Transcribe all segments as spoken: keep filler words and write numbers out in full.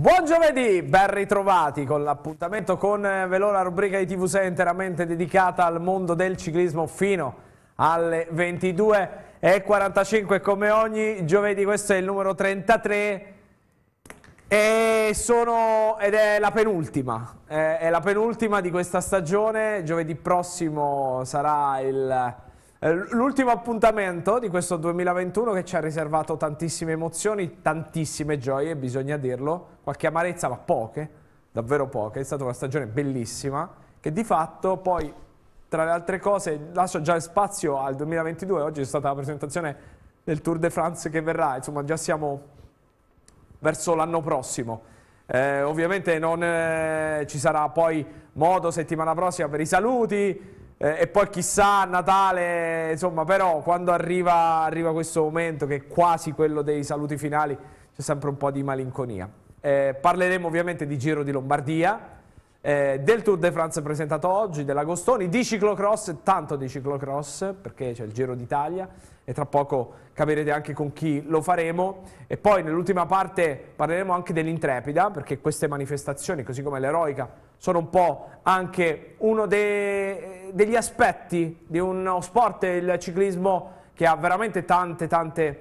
Buon giovedì, ben ritrovati con l'appuntamento con Velò, la rubrica di T V sei interamente dedicata al mondo del ciclismo fino alle ventidue e quarantacinque come ogni giovedì. Questo è il numero trentatré e sono, ed è la penultima, è, è la penultima di questa stagione. Giovedì prossimo sarà il... l'ultimo appuntamento di questo duemilaventuno che ci ha riservato tantissime emozioni, tantissime gioie, bisogna dirlo, qualche amarezza ma poche, davvero poche. È stata una stagione bellissima che di fatto poi, tra le altre cose, lascio già spazio al duemilaventidue. Oggi è stata la presentazione del Tour de France che verrà, insomma già siamo verso l'anno prossimo. Eh, ovviamente non eh, ci sarà poi modo settimana prossima per i saluti, Eh, e poi chissà a Natale, insomma, però quando arriva, arriva questo momento che è quasi quello dei saluti finali c'è sempre un po' di malinconia. Eh, parleremo ovviamente di Giro di Lombardia, eh, del Tour de France presentato oggi, dell'Agostoni, di ciclocross, tanto di ciclocross perché c'è il Giro d'Italia e tra poco capirete anche con chi lo faremo. E poi nell'ultima parte parleremo anche dell'Intrepida, perché queste manifestazioni, così come l'Eroica, sono un po' anche uno de, degli aspetti di uno sport, il ciclismo, che ha veramente tante tante,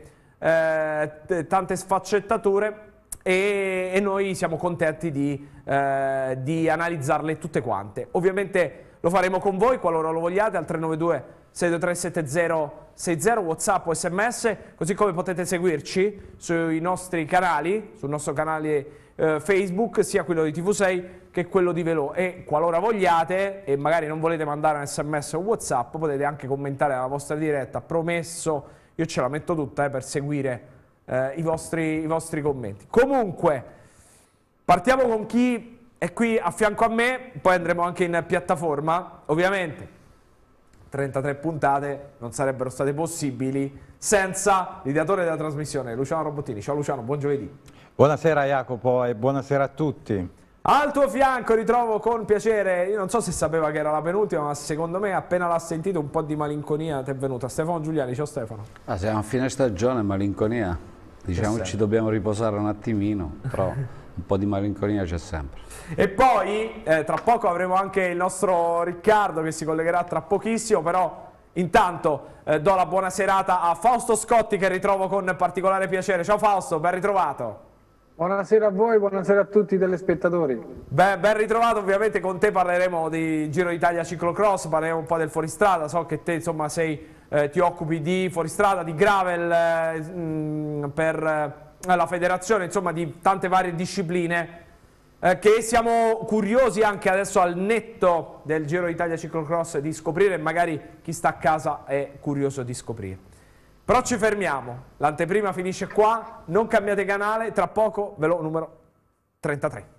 eh, tante sfaccettature e, e noi siamo contenti di, eh, di analizzarle tutte quante. Ovviamente lo faremo con voi qualora lo vogliate al tre nove due sei due tre sette zero sei zero, WhatsApp o sms, così come potete seguirci sui nostri canali, sul nostro canale eh, Facebook, sia quello di T V sei che quello di Velò. E qualora vogliate e magari non volete mandare un sms o WhatsApp, potete anche commentare la vostra diretta, promesso, io ce la metto tutta eh, per seguire eh, i, vostri, i vostri commenti. Comunque, partiamo con chi è qui a fianco a me, poi andremo anche in piattaforma. Ovviamente trentatré puntate non sarebbero state possibili senza l'ideatore della trasmissione, Luciano Robottini. Ciao Luciano, buon giovedì. Buonasera Jacopo e buonasera a tutti. Al tuo fianco ritrovo con piacere, io non so se sapeva che era la penultima, ma secondo me appena l'ha sentito un po' di malinconia ti è venuta. Stefano Giuliani, ciao Stefano. Ah, siamo a fine stagione, malinconia, diciamo ci dobbiamo riposare un attimino, però un po' di malinconia c'è sempre. E poi eh, tra poco avremo anche il nostro Riccardo che si collegherà tra pochissimo, però intanto eh, do la buona serata a Fausto Scotti che ritrovo con particolare piacere. Ciao Fausto, ben ritrovato. Buonasera a voi, buonasera a tutti i telespettatori. Beh, ben ritrovato, ovviamente con te parleremo di Giro d'Italia ciclocross, parleremo un po' del fuoristrada, so che te insomma sei, eh, ti occupi di fuoristrada, di gravel eh, mh, per eh, la federazione, insomma di tante varie discipline eh, che siamo curiosi anche adesso al netto del Giro d'Italia ciclocross di scoprire, e magari chi sta a casa è curioso di scoprire. Però ci fermiamo, l'anteprima finisce qua, non cambiate canale, tra poco Velò numero trentatré.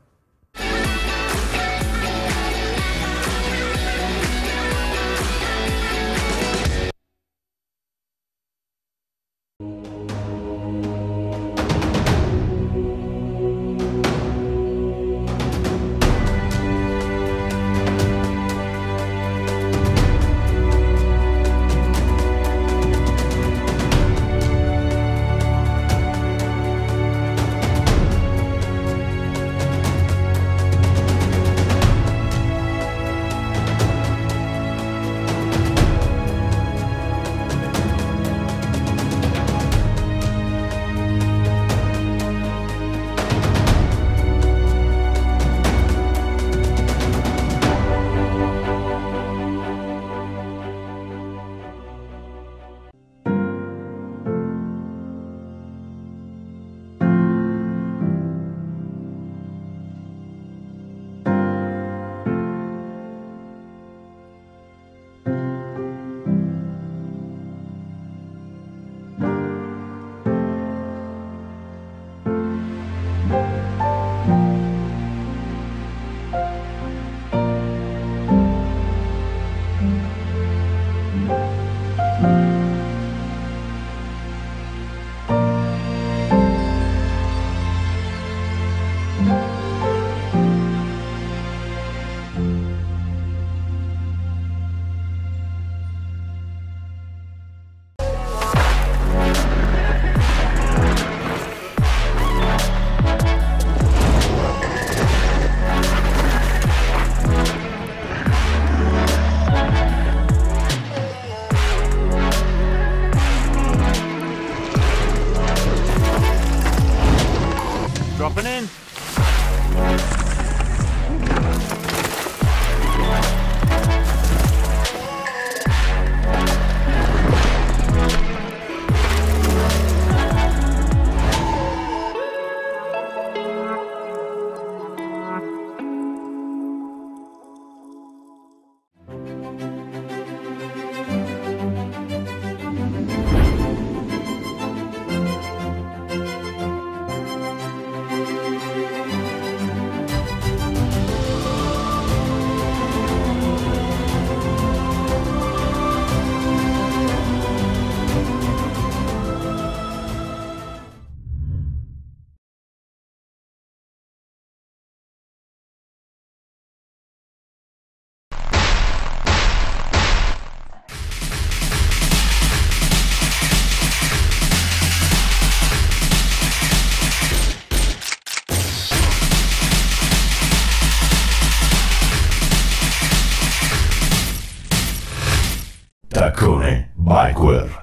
Falcone Bikeware.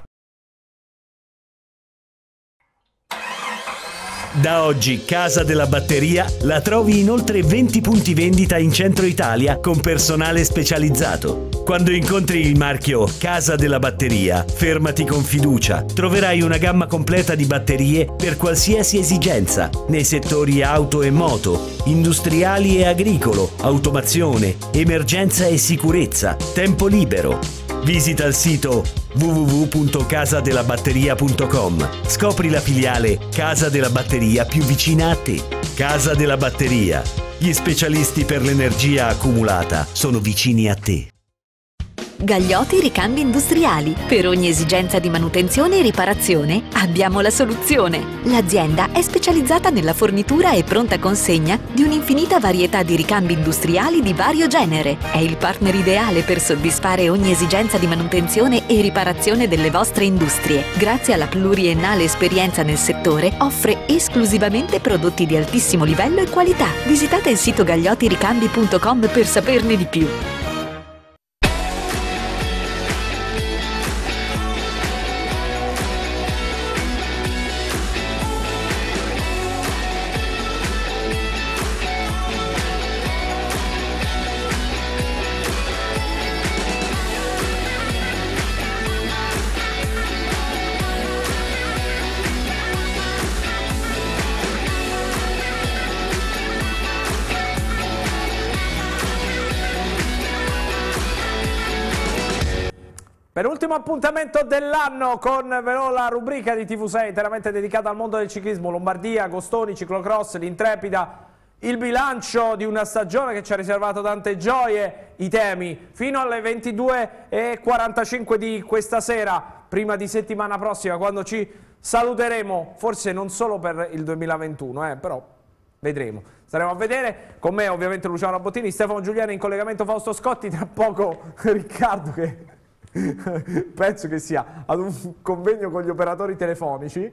Da oggi Casa della Batteria la trovi in oltre venti punti vendita in centro Italia con personale specializzato. Quando incontri il marchio Casa della Batteria, fermati con fiducia. Troverai una gamma completa di batterie per qualsiasi esigenza, nei settori auto e moto, industriali e agricolo, automazione, emergenza e sicurezza, tempo libero. Visita il sito w w w punto casa della batteria punto com. Scopri la filiale Casa della Batteria più vicina a te. Casa della Batteria. Gli specialisti per l'energia accumulata sono vicini a te. Gagliotti Ricambi Industriali. Per ogni esigenza di manutenzione e riparazione abbiamo la soluzione. L'azienda è specializzata nella fornitura e pronta consegna di un'infinita varietà di ricambi industriali di vario genere. È il partner ideale per soddisfare ogni esigenza di manutenzione e riparazione delle vostre industrie. Grazie alla pluriennale esperienza nel settore, offre esclusivamente prodotti di altissimo livello e qualità. Visitate il sito gagliotti ricambi punto com per saperne di più. Penultimo appuntamento dell'anno con Velò, la rubrica di T V sei interamente dedicata al mondo del ciclismo. Lombardia, Gostoni, Ciclocross, l'Intrepida, il bilancio di una stagione che ci ha riservato tante gioie, i temi fino alle ventidue e quarantacinque di questa sera, prima di settimana prossima, quando ci saluteremo, forse non solo per il duemilaventuno, eh, però vedremo. Staremo a vedere, con me ovviamente Luciano Bottini, Stefano Giuliani in collegamento, Fausto Scotti, tra poco Riccardo che penso che sia ad un convegno con gli operatori telefonici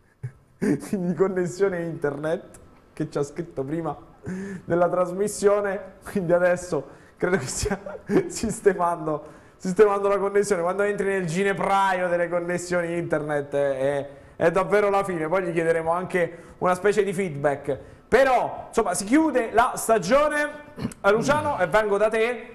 di connessione internet, che ci ha scritto prima della trasmissione, quindi adesso credo che stia sistemando, sistemando la connessione. Quando entri nel ginepraio delle connessioni internet è, è davvero la fine. Poi gli chiederemo anche una specie di feedback. Però insomma si chiude la stagione, Luciano, e vengo da te.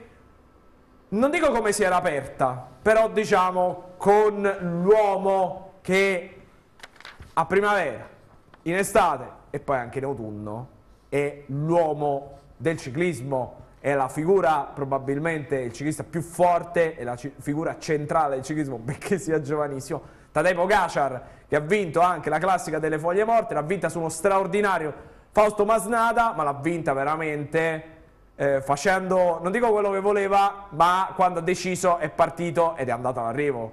Non dico come si era aperta, però diciamo con l'uomo che a primavera, in estate e poi anche in autunno è l'uomo del ciclismo, è la figura, probabilmente il ciclista più forte, è la figura centrale del ciclismo, perché sia giovanissimo, Tadej Pogačar, che ha vinto anche la classica delle foglie morte, l'ha vinta su uno straordinario Fausto Masnada, ma l'ha vinta veramente... Eh, facendo, non dico quello che voleva, ma quando ha deciso è partito ed è andato all'arrivo.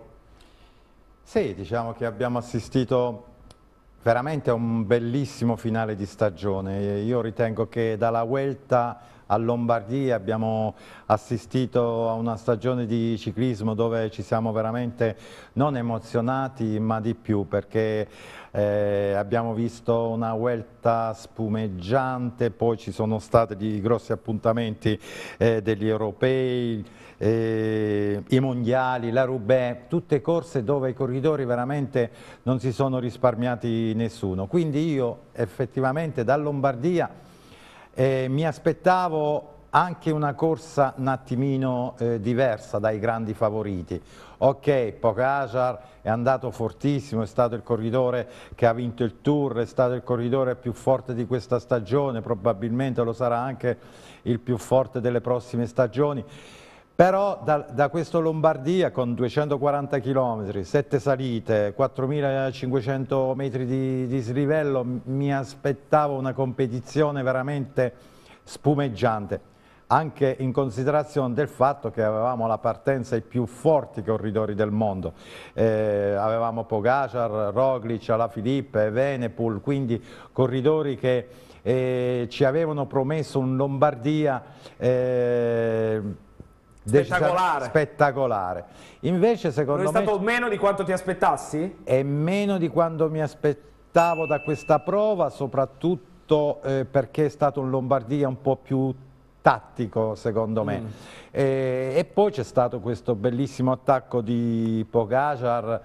Sì, diciamo che abbiamo assistito veramente a un bellissimo finale di stagione. Io ritengo che dalla Vuelta a Lombardia abbiamo assistito a una stagione di ciclismo dove ci siamo veramente non emozionati, ma di più, perché eh, abbiamo visto una Vuelta spumeggiante, poi ci sono stati dei grossi appuntamenti eh, degli europei, eh, i mondiali, la Roubaix, tutte corse dove i corridori veramente non si sono risparmiati nessuno. Quindi io effettivamente da Lombardia Eh, mi aspettavo anche una corsa un attimino eh, diversa dai grandi favoriti. Ok, Pogačar è andato fortissimo, è stato il corridore che ha vinto il Tour, è stato il corridore più forte di questa stagione, probabilmente lo sarà anche il più forte delle prossime stagioni. Però da, da questo Lombardia con duecentoquaranta chilometri, sette salite, quattromilacinquecento metri di, di slivello, mi aspettavo una competizione veramente spumeggiante, anche in considerazione del fatto che avevamo alla partenza i più forti corridori del mondo. Eh, avevamo Pogačar, Roglic, Alaphilippe, Evenepoel, quindi corridori che eh, ci avevano promesso un Lombardia eh, spettacolare. spettacolare. Invece secondo me... Non è stato meno di quanto ti aspettassi? È meno di quanto mi aspettavo da questa prova, soprattutto eh, perché è stato un Lombardia un po' più tattico secondo me. Mm. E, e poi c'è stato questo bellissimo attacco di Pogačar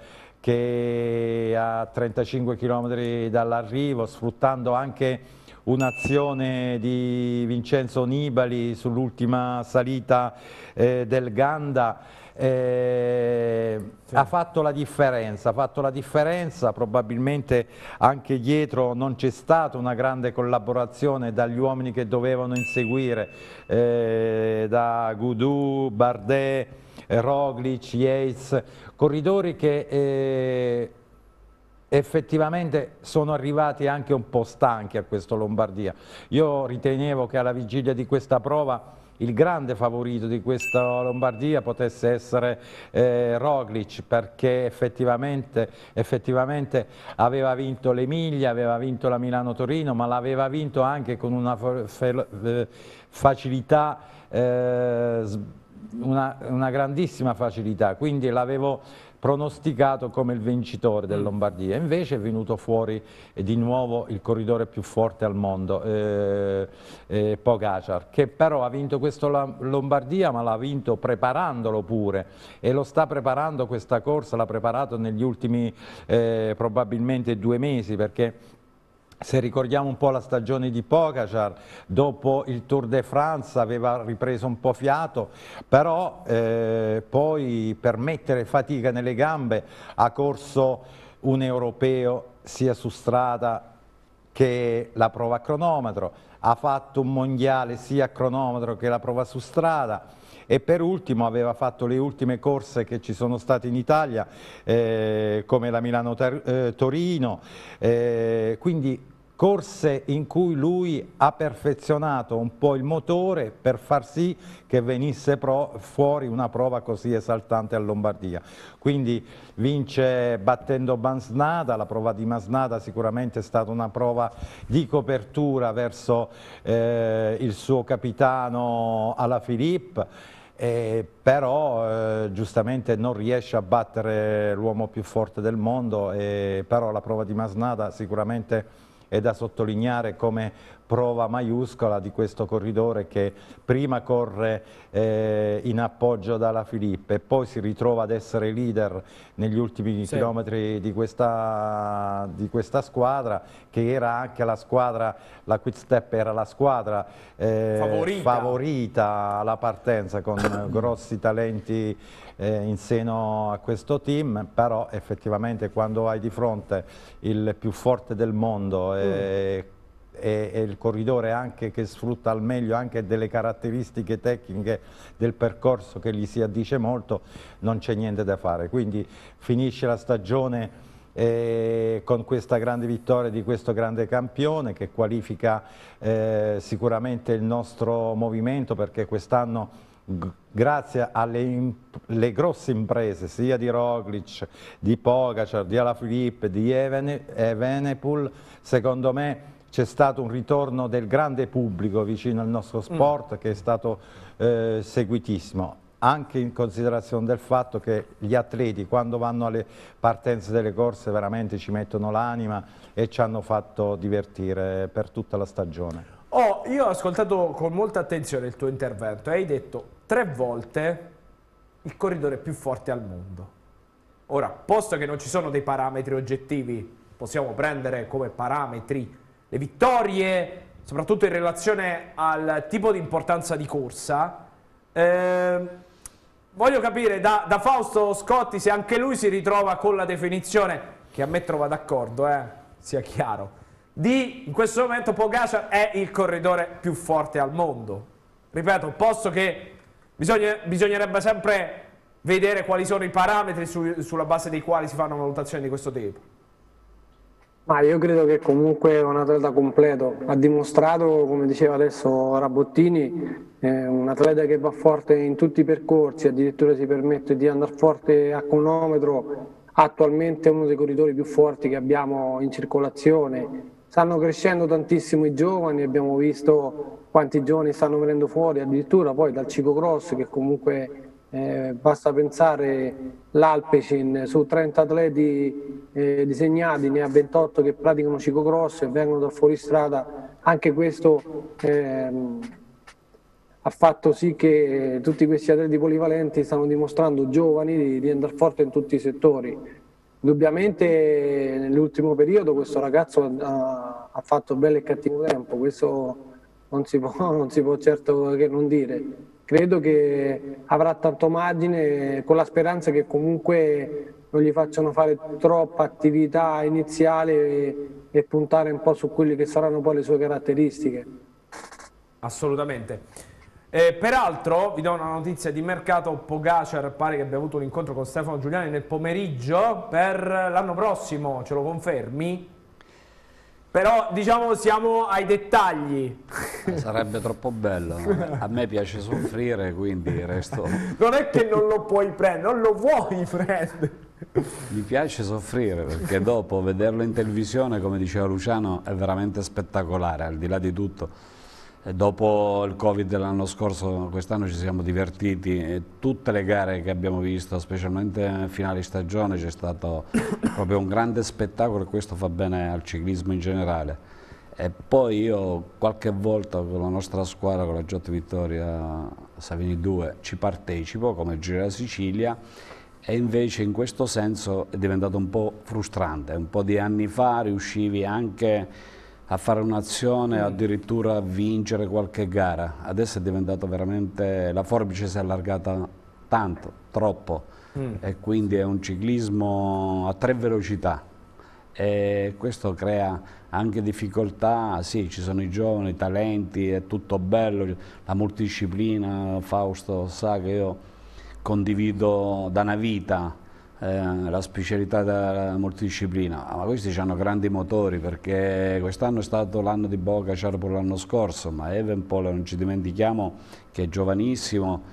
che a trentacinque chilometri dall'arrivo, sfruttando anche un'azione di Vincenzo Nibali sull'ultima salita eh, del Ganda, eh, sì. ha fatto la differenza, ha fatto la differenza, probabilmente anche dietro non c'è stata una grande collaborazione dagli uomini che dovevano inseguire, eh, da Gaudu, Bardet, Roglic, Yates, corridori che eh, effettivamente sono arrivati anche un po' stanchi a questo Lombardia. Io ritenevo che alla vigilia di questa prova il grande favorito di questa Lombardia potesse essere eh, Roglic, perché effettivamente, effettivamente aveva vinto l'Emilia, aveva vinto la Milano-Torino, ma l'aveva vinto anche con una facilità, eh, una, una grandissima facilità, quindi l'avevo pronosticato come il vincitore del Lombardia. Invece è venuto fuori eh, di nuovo il corridore più forte al mondo, eh, eh, Pogačar, che però ha vinto questo Lombardia, ma l'ha vinto preparandolo pure, e lo sta preparando questa corsa, l'ha preparato negli ultimi eh, probabilmente due mesi, perché se ricordiamo un po' la stagione di Pogačar, dopo il Tour de France aveva ripreso un po' fiato, però eh, poi per mettere fatica nelle gambe ha corso un europeo sia su strada che la prova a cronometro, ha fatto un mondiale sia a cronometro che la prova su strada, e per ultimo aveva fatto le ultime corse che ci sono state in Italia, eh, come la Milano-Torino, eh, quindi corse in cui lui ha perfezionato un po' il motore per far sì che venisse pro, fuori una prova così esaltante a Lombardia. Quindi vince battendo Masnada, la prova di Masnada sicuramente è stata una prova di copertura verso eh, il suo capitano Alaphilippe, Eh, però eh, giustamente non riesce a battere l'uomo più forte del mondo, eh, però la prova di Masnada sicuramente è da sottolineare come prova maiuscola di questo corridore che prima corre eh, in appoggio da Alaphilippe e poi si ritrova ad essere leader negli ultimi sì. chilometri di questa, di questa squadra, che era anche la squadra, la Quick Step era la squadra eh, favorita. favorita alla partenza, con grossi talenti eh, in seno a questo team, però effettivamente quando hai di fronte il più forte del mondo e, mm. e, e il corridore anche che sfrutta al meglio anche delle caratteristiche tecniche del percorso che gli si addice molto, non c'è niente da fare. Quindi finisce la stagione eh, con questa grande vittoria di questo grande campione che qualifica eh, sicuramente il nostro movimento, perché quest'anno grazie alle le grosse imprese sia di Roglic, di Pogačar, di Alaphilippe, di Evenepoel, secondo me c'è stato un ritorno del grande pubblico vicino al nostro sport mm. che è stato eh, seguitissimo, anche in considerazione del fatto che gli atleti quando vanno alle partenze delle corse veramente ci mettono l'anima e ci hanno fatto divertire per tutta la stagione. Oh, io ho ascoltato con molta attenzione il tuo intervento e hai detto tre volte il corridore più forte al mondo. Ora, posto che non ci sono dei parametri oggettivi, possiamo prendere come parametri le vittorie, soprattutto in relazione al tipo di importanza di corsa. Eh, voglio capire da, da Fausto Scotti se anche lui si ritrova con la definizione, che a me trova d'accordo, eh, sia chiaro, di in questo momento Pogačar è il corridore più forte al mondo. Ripeto, posto che bisogna, bisognerebbe sempre vedere quali sono i parametri su, sulla base dei quali si fanno valutazioni di questo tipo. Ma io credo che comunque è un atleta completo, ha dimostrato, come diceva adesso Rabottini, è un atleta che va forte in tutti i percorsi, addirittura si permette di andare forte a cronometro, attualmente è uno dei corridori più forti che abbiamo in circolazione. Stanno crescendo tantissimo i giovani, abbiamo visto quanti giovani stanno venendo fuori, addirittura poi dal ciclocross, che comunque eh, basta pensare l'Alpecin, su trenta atleti eh, disegnati ne ha ventotto che praticano ciclocross e vengono dal fuoristrada. Anche questo eh, ha fatto sì che tutti questi atleti polivalenti stanno dimostrando, giovani, di, di andare forte in tutti i settori. Indubbiamente nell'ultimo periodo questo ragazzo ha, ha fatto bello e cattivo tempo, questo non si può, non si può certo che non dire. Credo che avrà tanto margine, con la speranza che comunque non gli facciano fare troppa attività iniziale e, e puntare un po' su quelle che saranno poi le sue caratteristiche. Assolutamente. Eh, peraltro vi do una notizia di mercato: Pogacar pare che abbia avuto un incontro con Stefano Giuliani nel pomeriggio per l'anno prossimo, ce lo confermi? Però diciamo siamo ai dettagli. Sarebbe troppo bello, no? A me piace soffrire, quindi resto... Non è che non lo puoi prendere, non lo vuoi prendere. Mi piace soffrire perché dopo vederlo in televisione, come diceva Luciano, è veramente spettacolare, al di là di tutto. E dopo il Covid dell'anno scorso, quest'anno ci siamo divertiti e tutte le gare che abbiamo visto, specialmente nel finale stagione, c'è stato proprio un grande spettacolo e questo fa bene al ciclismo in generale. E poi io qualche volta con la nostra squadra, con la Giotti Vittoria Savini due, ci partecipo come Giro della Sicilia e invece in questo senso è diventato un po' frustrante. Un po' di anni fa riuscivi anche a fare un'azione o addirittura a vincere qualche gara. Adesso è diventato veramente, la forbice si è allargata tanto, troppo, mm. e quindi è un ciclismo a tre velocità e questo crea anche difficoltà. Sì, ci sono i giovani, i talenti, è tutto bello, la multidisciplina, Fausto sa che io condivido da una vita Eh, la specialità della multidisciplina, ma questi hanno grandi motori perché quest'anno è stato l'anno di Pogacar pure l'anno scorso, ma Evenepoel non ci dimentichiamo che è giovanissimo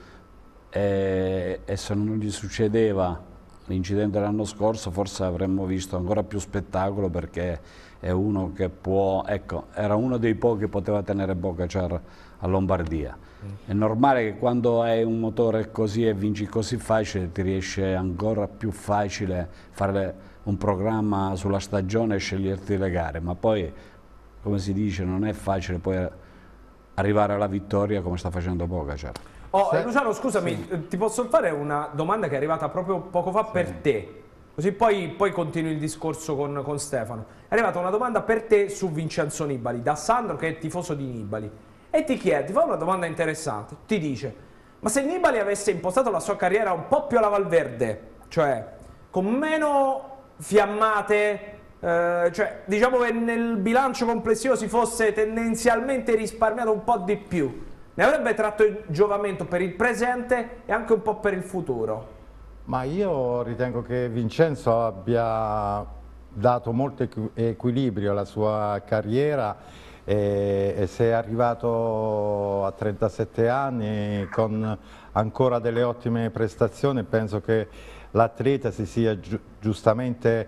e, e se non gli succedeva l'incidente dell'anno scorso forse avremmo visto ancora più spettacolo perché è uno che può, ecco, era uno dei pochi che poteva tenere Pogacar a Lombardia. È normale che quando hai un motore così e vinci così facile ti riesce ancora più facile fare un programma sulla stagione e sceglierti le gare, ma poi, come si dice, non è facile poi arrivare alla vittoria come sta facendo Pogacar. Oh, eh, Luciano, scusami, sì. Ti posso fare una domanda che è arrivata proprio poco fa, sì, per te, così poi, poi continui il discorso con, con Stefano. È arrivata una domanda per te su Vincenzo Nibali, da Sandro che è tifoso di Nibali. E ti chiede, ti fa una domanda interessante, ti dice: ma se Nibali avesse impostato la sua carriera un po' più alla Valverde, cioè con meno fiammate, eh, cioè diciamo che nel bilancio complessivo si fosse tendenzialmente risparmiato un po' di più, ne avrebbe tratto il giovamento per il presente e anche un po' per il futuro? Ma io ritengo che Vincenzo abbia dato molto equilibrio alla sua carriera e, e se è arrivato a trentasette anni con ancora delle ottime prestazioni, penso che l'atleta si sia gi giustamente,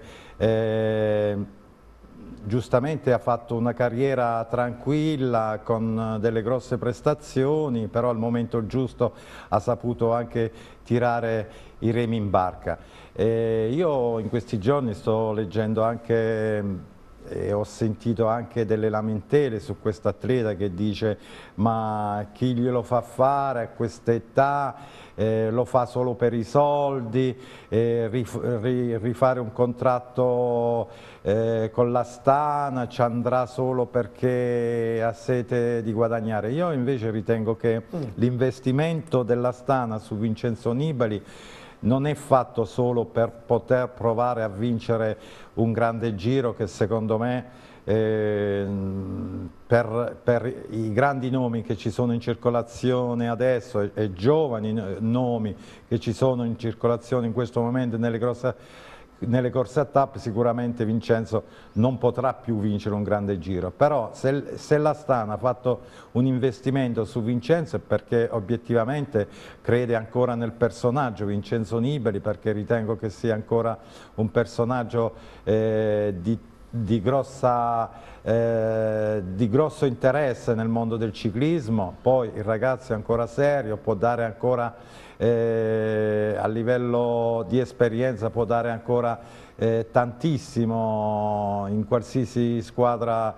eh, giustamente ha fatto una carriera tranquilla con delle grosse prestazioni, però al momento giusto ha saputo anche tirare i remi in barca. E io in questi giorni sto leggendo anche e ho sentito anche delle lamentele su questo atleta che dice: ma chi glielo fa fare a questa età, eh, lo fa solo per i soldi, eh, rif ri rifare un contratto eh, con l'Astana ci andrà solo perché ha sete di guadagnare. Io invece ritengo che mm. l'investimento dell'Astana su Vincenzo Nibali non è fatto solo per poter provare a vincere un grande giro che secondo me eh, per, per i grandi nomi che ci sono in circolazione adesso e, e giovani nomi che ci sono in circolazione in questo momento nelle grosse nelle corse a tappe, sicuramente Vincenzo non potrà più vincere un grande giro, però se, se l'Astana ha fatto un investimento su Vincenzo è perché obiettivamente crede ancora nel personaggio Vincenzo Nibali, perché ritengo che sia ancora un personaggio eh, di di, grossa, eh, di grosso interesse nel mondo del ciclismo, poi il ragazzo è ancora serio, può dare ancora, eh, a livello di esperienza, può dare ancora eh, tantissimo in qualsiasi squadra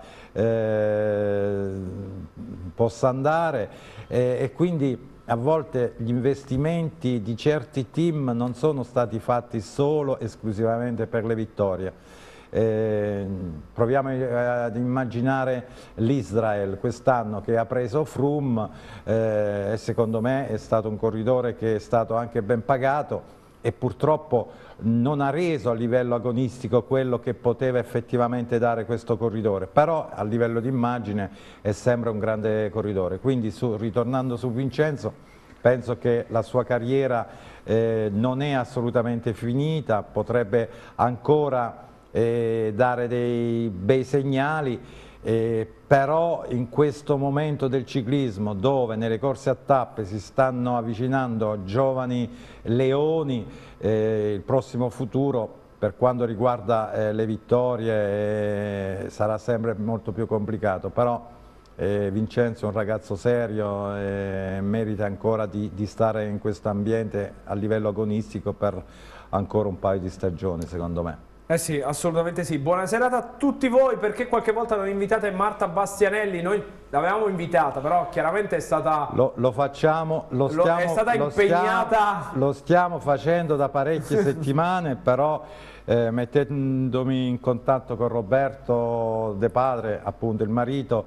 eh, possa andare, eh, e quindi a volte gli investimenti di certi team non sono stati fatti solo esclusivamente per le vittorie. Eh, proviamo ad immaginare l'Israel quest'anno che ha preso Froome, eh, e secondo me è stato un corridore che è stato anche ben pagato e purtroppo non ha reso a livello agonistico quello che poteva effettivamente dare questo corridore, però a livello di immagine è sempre un grande corridore. Quindi su, ritornando su Vincenzo, penso che la sua carriera eh, non è assolutamente finita, potrebbe ancora eh, dare dei bei segnali, eh, però in questo momento del ciclismo dove nelle corse a tappe si stanno avvicinando giovani leoni, eh, il prossimo futuro per quanto riguarda eh, le vittorie eh, sarà sempre molto più complicato, però eh, Vincenzo è un ragazzo serio e merita ancora di, di stare in questo ambiente a livello agonistico per ancora un paio di stagioni, secondo me. Eh sì, assolutamente sì. Buona serata a tutti voi. Perché qualche volta non invitate Marta Bastianelli? Noi l'avevamo invitata, però chiaramente è stata... Lo, lo facciamo, lo stiamo, è stata lo impegnata... Stiamo, lo stiamo facendo da parecchie settimane, però eh, mettendomi in contatto con Roberto De Padre, appunto il marito,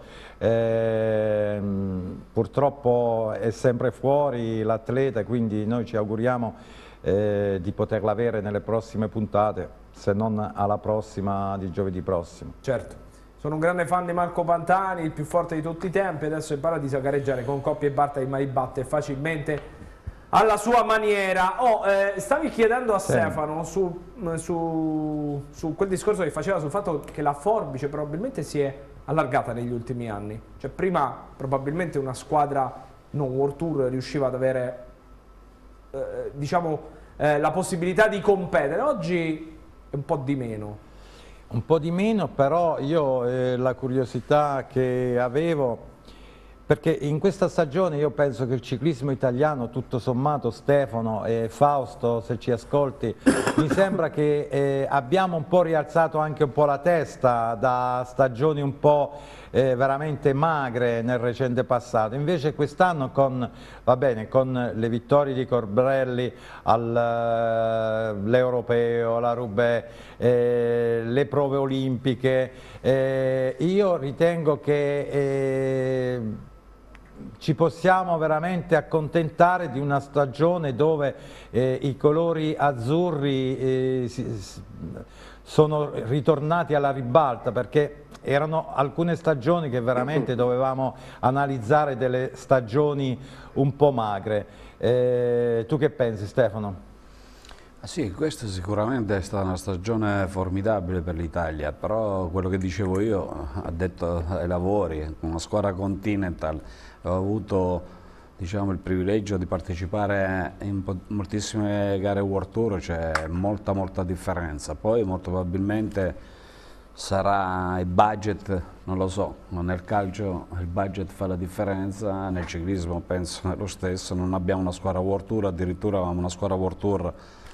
eh, purtroppo è sempre fuori l'atleta, quindi noi ci auguriamo eh, di poterla avere nelle prossime puntate, se non alla prossima di giovedì prossimo. Certo, sono un grande fan di Marco Pantani, il più forte di tutti i tempi, adesso è in paradiso a gareggiare con Coppi e Barta, che mai batte facilmente alla sua maniera. Oh, eh, stavi chiedendo a sì. Stefano su, su, su quel discorso che faceva sul fatto che la forbice probabilmente si è allargata negli ultimi anni, cioè prima probabilmente una squadra non World Tour riusciva ad avere eh, diciamo eh, la possibilità di competere, oggi un po' di meno. Un po' di meno, però io eh, la curiosità che avevo, perché in questa stagione io penso che il ciclismo italiano, tutto sommato, Stefano e Fausto, se ci ascolti, mi sembra che eh, abbiamo un po' rialzato anche un po' la testa da stagioni un po' eh, veramente magre nel recente passato. Invece quest'anno con, va bene, con le vittorie di Colbrelli all'Europeo, alla Roubaix, eh, le prove olimpiche, eh, io ritengo che eh, ci possiamo veramente accontentare di una stagione dove eh, i colori azzurri eh, si, sono ritornati alla ribalta, perché erano alcune stagioni che veramente dovevamo analizzare delle stagioni un po' magre. Eh, tu che pensi, Stefano? Ah sì, questa sicuramente è stata una stagione formidabile per l'Italia, però quello che dicevo io, addetto ai lavori, una squadra Continental, ho avuto diciamo, il privilegio di partecipare in moltissime gare World Tour, c'è molta molta differenza. Poi molto probabilmente sarà il budget, non lo so, ma nel calcio il budget fa la differenza, nel ciclismo penso lo stesso, non abbiamo una squadra World Tour, addirittura avevamo una squadra World Tour,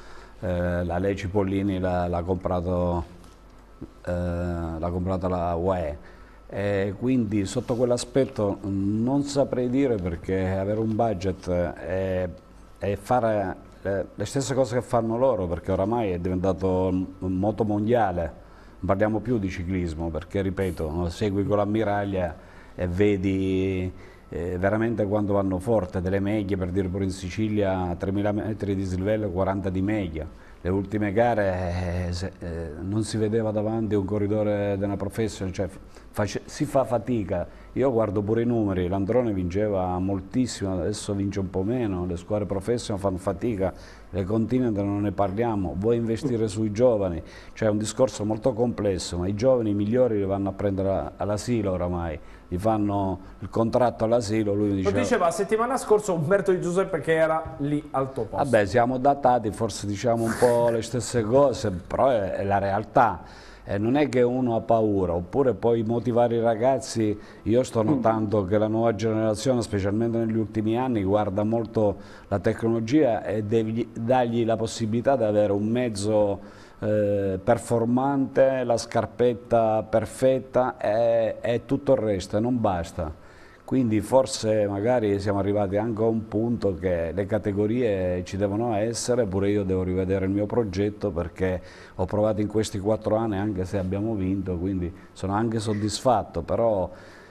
eh, la Leci Pollini l'ha comprato, eh, l'ha comprata la U A E. E quindi sotto quell'aspetto non saprei dire, perché avere un budget e, e fare le, le stesse cose che fanno loro, perché oramai è diventato un moto mondiale, non parliamo più di ciclismo, perché ripeto, segui con l'ammiraglia e vedi eh, veramente quando vanno forte, delle meglie, per dire pure in Sicilia tremila metri di dislivello, quaranta di media. Le ultime gare eh, se, eh, non si vedeva davanti un corridore di una profession, cioè face, si fa fatica. Io guardo pure i numeri, l'Androne vinceva moltissimo, adesso vince un po' meno, le squadre professional fanno fatica, le Continental non ne parliamo, vuoi investire sui giovani, cioè è un discorso molto complesso, ma i giovani migliori li vanno a prendere all'asilo oramai, gli fanno il contratto all'asilo, lui diceva... Lo diceva la settimana scorsa Umberto Di Giuseppe che era lì al tuo posto. Vabbè, siamo datati, forse diciamo un po' le stesse cose, però è, è la realtà. Eh, non è che uno ha paura, oppure poi motivare i ragazzi. Io sto notando che la nuova generazione, specialmente negli ultimi anni, guarda molto la tecnologia e devi dargli la possibilità di avere un mezzo eh, performante, la scarpetta perfetta e, e tutto il resto, e non basta. Quindi forse magari siamo arrivati anche a un punto che le categorie ci devono essere, pure io devo rivedere il mio progetto perché ho provato in questi quattro anni anche se abbiamo vinto, quindi sono anche soddisfatto, però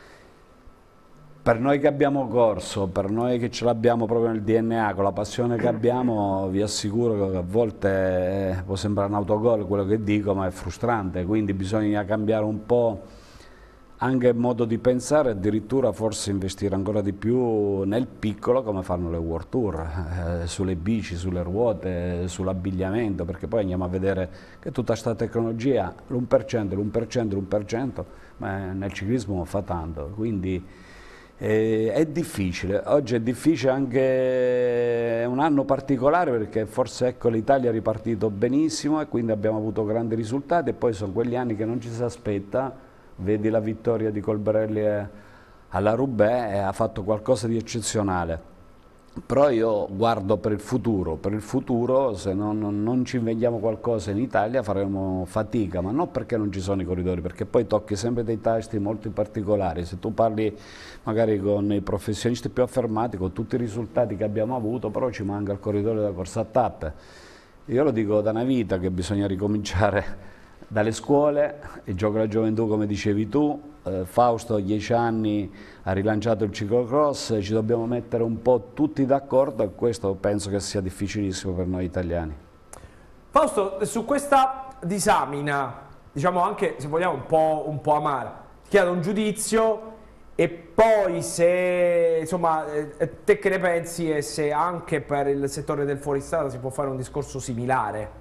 per noi che abbiamo corso, per noi che ce l'abbiamo proprio nel D N A, con la passione che abbiamo, vi assicuro che a volte eh, può sembrare un autogol quello che dico, ma è frustrante, quindi bisogna cambiare un po' anche il modo di pensare, addirittura forse investire ancora di più nel piccolo come fanno le World Tour, eh, sulle bici, sulle ruote, sull'abbigliamento, perché poi andiamo a vedere che tutta questa tecnologia, l'uno per cento, l'uno per cento, l'uno per cento, ma nel ciclismo fa tanto, quindi eh, è difficile. Oggi è difficile anche, è un anno particolare perché forse ecco, l'Italia è ripartito benissimo e quindi abbiamo avuto grandi risultati e poi sono quegli anni che non ci si aspetta. Vedi la vittoria di Colbrelli alla Roubaix e ha fatto qualcosa di eccezionale. Però io guardo per il futuro, per il futuro se non, non ci inventiamo qualcosa in Italia faremo fatica, ma non perché non ci sono i corridori, perché poi tocchi sempre dei tasti molto particolari. Se tu parli magari con i professionisti più affermati, con tutti i risultati che abbiamo avuto, però ci manca il corridore della corsa a tappe. Io lo dico da una vita che bisogna ricominciare dalle scuole, il gioco della gioventù come dicevi tu, eh, Fausto a dieci anni ha rilanciato il ciclocross, ci dobbiamo mettere un po' tutti d'accordo e questo penso che sia difficilissimo per noi italiani. Fausto, su questa disamina, diciamo anche se vogliamo un po', un po' amara, ti chiedo un giudizio e poi se, insomma, te che ne pensi e se anche per il settore del fuoristrada si può fare un discorso similare.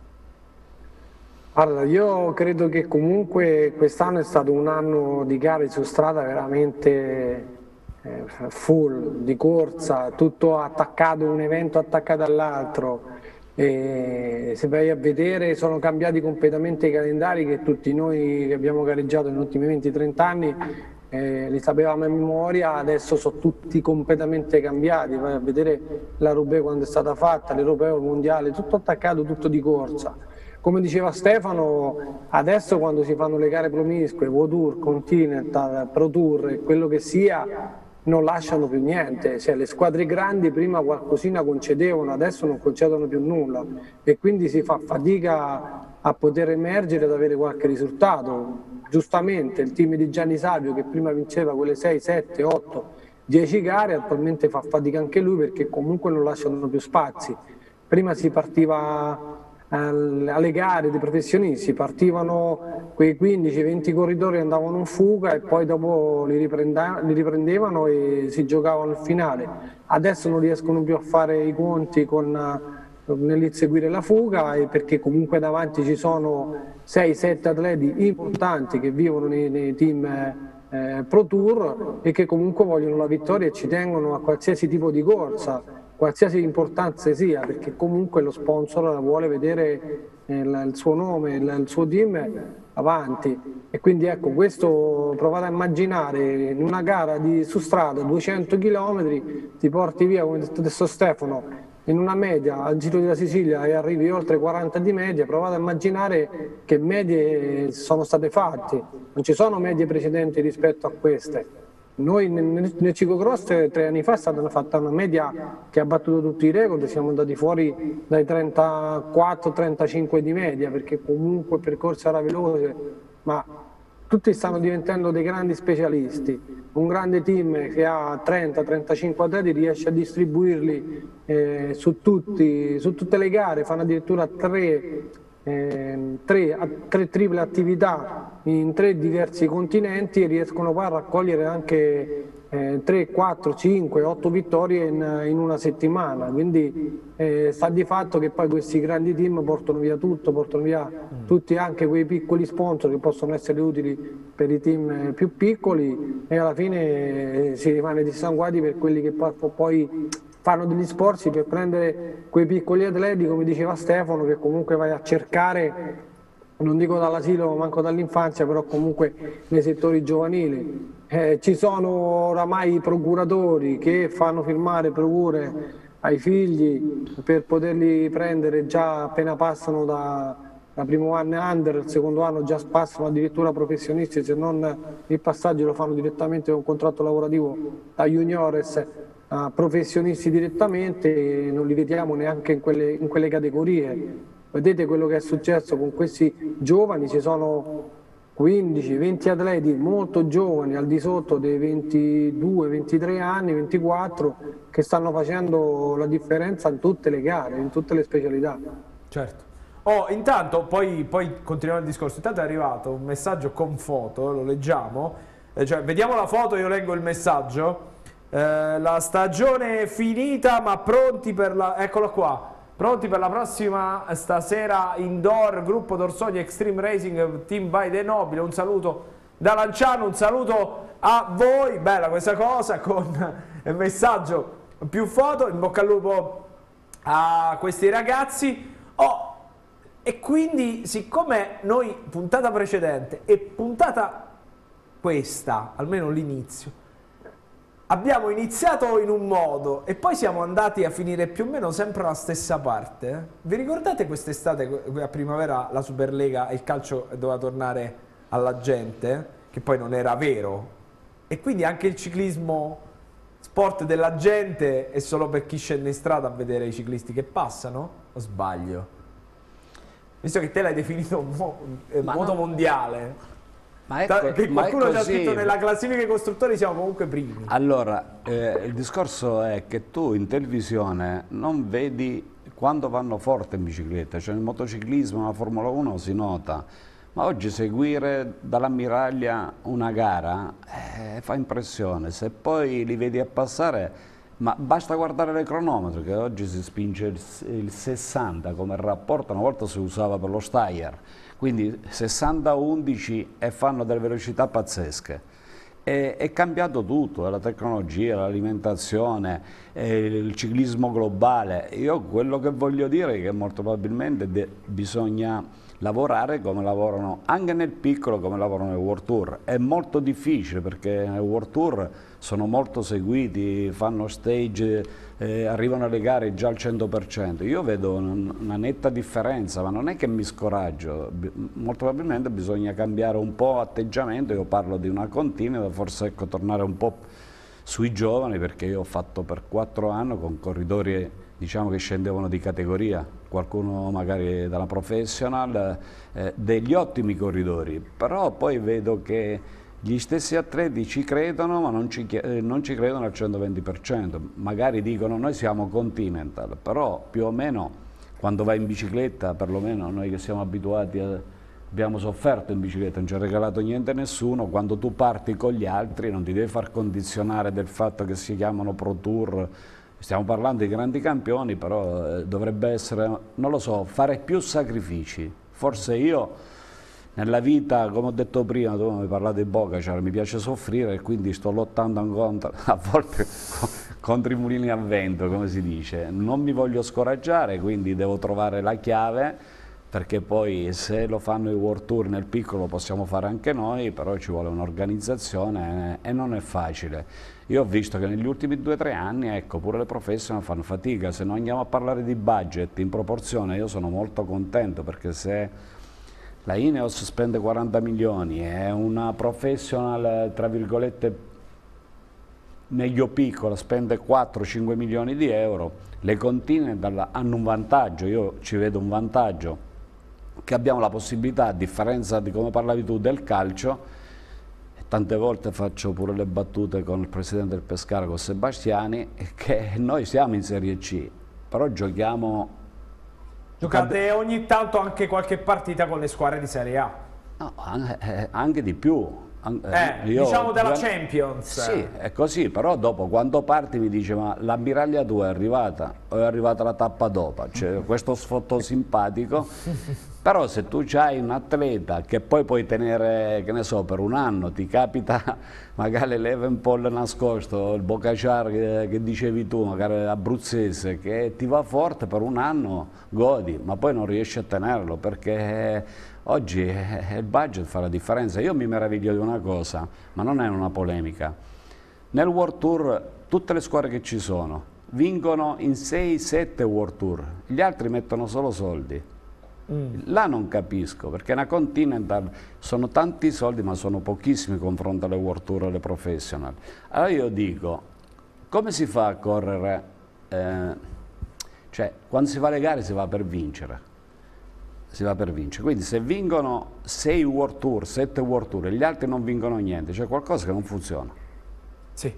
Allora, io credo che comunque quest'anno è stato un anno di gare su strada veramente eh, full, di corsa, tutto attaccato, un evento attaccato all'altro. E se vai a vedere sono cambiati completamente i calendari che tutti noi che abbiamo gareggiato negli ultimi venti trenta anni eh, li sapevamo a memoria, adesso sono tutti completamente cambiati. Vai a vedere la Roubaix quando è stata fatta, l'Europeo, il Mondiale, tutto attaccato, tutto di corsa. Come diceva Stefano, adesso quando si fanno le gare promiscue, World Tour, Continental, Pro Tour, quello che sia, non lasciano più niente. Cioè, le squadre grandi prima qualcosina concedevano, adesso non concedono più nulla e quindi si fa fatica a poter emergere ed avere qualche risultato. Giustamente il team di Gianni Savio che prima vinceva quelle sei, sette, otto, dieci gare, attualmente fa fatica anche lui perché comunque non lasciano più spazi. Prima si partiva alle gare dei professionisti, partivano quei quindici venti corridori, andavano in fuga e poi dopo li, li riprendevano e si giocavano il finale. Adesso non riescono più a fare i conti con nell'inseguire la fuga e perché comunque davanti ci sono sei sette atleti importanti che vivono nei, nei team eh, Pro Tour e che comunque vogliono la vittoria e ci tengono a qualsiasi tipo di corsa, qualsiasi importanza sia, perché comunque lo sponsor vuole vedere il, il suo nome, il, il suo team avanti e quindi ecco questo provate a immaginare in una gara di, su strada duecento chilometri ti porti via, come ha detto adesso Stefano, in una media al Giro della Sicilia e arrivi oltre quaranta di media, provate a immaginare che medie sono state fatte, non ci sono medie precedenti rispetto a queste. Noi nel, nel ciclocross tre anni fa è stata fatta una media che ha battuto tutti i record, siamo andati fuori dai trentaquattro trentacinque di media perché comunque il percorso era veloce, ma tutti stanno diventando dei grandi specialisti. Un grande team che ha trenta trentacinque atleti riesce a distribuirli eh, su, tutti, su tutte le gare, fanno addirittura tre Eh, tre, tre triple attività in tre diversi continenti e riescono poi a raccogliere anche eh, tre, quattro, cinque, otto vittorie in, in una settimana, quindi eh, sta di fatto che poi questi grandi team portano via tutto, portano via mm. tutti anche quei piccoli sponsor che possono essere utili per i team più piccoli e alla fine eh, si rimane dissanguati per quelli che poi, poi fanno degli sforzi per prendere quei piccoli atleti, come diceva Stefano, che comunque vai a cercare non dico dall'asilo, manco dall'infanzia, però comunque nei settori giovanili. Eh, ci sono oramai procuratori che fanno firmare procure ai figli per poterli prendere già appena passano da, da primo anno under, il secondo anno già passano addirittura professionisti, se non il passaggio lo fanno direttamente con un contratto lavorativo da juniores a professionisti direttamente e non li vediamo neanche in quelle, in quelle categorie. Vedete quello che è successo con questi giovani, ci sono quindici venti atleti molto giovani, al di sotto dei ventidue ventitré anni, ventiquattro, che stanno facendo la differenza in tutte le gare, in tutte le specialità. Certo. Oh, intanto, poi, poi continuiamo il discorso, intanto è arrivato un messaggio con foto, lo leggiamo, eh, cioè vediamo la foto, io leggo il messaggio, eh, la stagione è finita ma pronti per la... eccolo qua. Pronti per la prossima stasera indoor, gruppo Dorsogna Extreme Racing Team by De Nobile. Un saluto da Lanciano, un saluto a voi. Bella questa cosa con il messaggio più foto. In bocca al lupo a questi ragazzi. Oh, e quindi siccome noi puntata precedente e puntata questa, almeno l'inizio, abbiamo iniziato in un modo e poi siamo andati a finire più o meno sempre alla stessa parte. Vi ricordate quest'estate, a primavera, la Superlega e il calcio doveva tornare alla gente, che poi non era vero? E quindi anche il ciclismo, sport della gente, è solo per chi scende in strada a vedere i ciclisti che passano? O sbaglio? Visto che te l'hai definito mo moto no. mondiale. Ma ecco, che qualcuno ma ci ha scritto nella classifica dei costruttori siamo comunque primi. Allora, eh, il discorso è che tu in televisione non vedi quando vanno forte in bicicletta, cioè nel motociclismo, la Formula uno si nota, ma oggi seguire dall'ammiraglia una gara eh, fa impressione, se poi li vedi a passare, ma basta guardare le cronometri, che oggi si spinge il, il sessanta come rapporto, una volta si usava per lo Steyr, quindi sessanta undici e fanno delle velocità pazzesche. È, è cambiato tutto, la tecnologia, l'alimentazione, il ciclismo globale. Io quello che voglio dire è che molto probabilmente bisogna lavorare come lavorano anche nel piccolo, come lavorano nel World Tour. È molto difficile perché nel World Tour sono molto seguiti, fanno stage, eh, arrivano alle gare già al cento per cento. Io vedo una netta differenza, ma non è che mi scoraggio, molto probabilmente bisogna cambiare un po' atteggiamento. Io parlo di una continua, forse ecco, tornare un po' sui giovani, perché io ho fatto per quattro anni con corridori, diciamo, che scendevano di categoria, qualcuno magari dalla professional, eh, degli ottimi corridori, però poi vedo che gli stessi atleti ci credono, ma non ci, eh, non ci credono al centoventi per cento, magari dicono noi siamo Continental, però più o meno quando vai in bicicletta, perlomeno noi che siamo abituati a... abbiamo sofferto in bicicletta, non ci ha regalato niente a nessuno, quando tu parti con gli altri non ti devi far condizionare del fatto che si chiamano Pro Tour, stiamo parlando di grandi campioni, però eh, dovrebbe essere, non lo so, fare più sacrifici. Forse io nella vita, come ho detto prima, tu mi hai parlato di Pogačar, mi piace soffrire e quindi sto lottando ancora, a volte contro i mulini a vento, come si dice. Non mi voglio scoraggiare, quindi devo trovare la chiave, perché poi se lo fanno i World Tour nel piccolo possiamo fare anche noi, però ci vuole un'organizzazione e non è facile. Io ho visto che negli ultimi due o tre anni, ecco, pure le professional fanno fatica. Se non andiamo a parlare di budget in proporzione, io sono molto contento, perché se la Ineos spende quaranta milioni e una professional, tra virgolette, meglio piccola, spende quattro cinque milioni di euro, le Continental hanno un vantaggio, io ci vedo un vantaggio, che abbiamo la possibilità, a differenza di come parlavi tu del calcio, tante volte faccio pure le battute con il presidente del Pescara, con Sebastiani, che noi siamo in Serie C, però giochiamo... Giocate ogni tanto anche qualche partita con le squadre di Serie A? No, anche, anche di più. Eh, Io, diciamo della Champions. Sì, è così, però dopo quando parti mi dice ma l'ammiraglia tua è arrivata o è arrivata la tappa dopo? Cioè, questo sfotto simpatico. Però se tu hai un atleta che poi puoi tenere, che ne so, per un anno, ti capita magari l'Evenpol nascosto, il Pogačar che, che dicevi tu, magari abruzzese, che ti va forte per un anno, godi, ma poi non riesci a tenerlo perché Oggi eh, il budget fa la differenza. Io mi meraviglio di una cosa, ma non è una polemica. Nel World Tour tutte le squadre che ci sono vincono in sei sette World Tour, gli altri mettono solo soldi. Mm. Là non capisco, perché una Continental sono tanti soldi ma sono pochissimi confronto alle World Tour e alle Professional. Allora io dico, come si fa a correre? Eh, cioè, quando si va alle gare si va per vincere. Si va per vincere, quindi se vincono sei World Tour, sette World Tour e gli altri non vincono niente, c'è qualcosa che non funziona. Sì,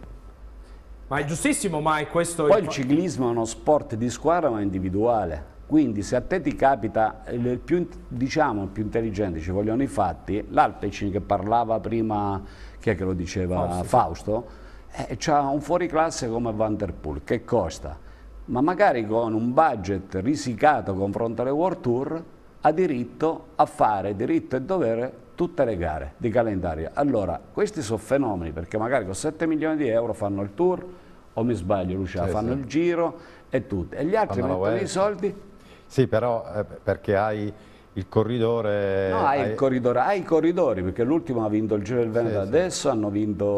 ma è giustissimo, ma è questo... Poi il ciclismo è uno sport di squadra ma individuale, quindi se a te ti capita, il più, diciamo, il più intelligente, ci vogliono i fatti, l'Alpecin che parlava prima, chi è che lo diceva? Fausto, Fausto eh, c'ha un fuoriclasse come Van der Poel, che costa, ma magari con un budget risicato confronto alle World Tour, ha diritto a fare, diritto e dovere, tutte le gare di calendario. Allora, questi sono fenomeni, perché magari con sette milioni di euro fanno il Tour, o mi sbaglio Lucia, sì, fanno sì. il Giro e tutto, e gli altri fanno mettono i soldi. Sì, però eh, perché hai il corridore... No, hai, hai... il corridore, hai i corridori, perché l'ultimo ha vinto il Giro del Veneto, sì, adesso sì. hanno vinto,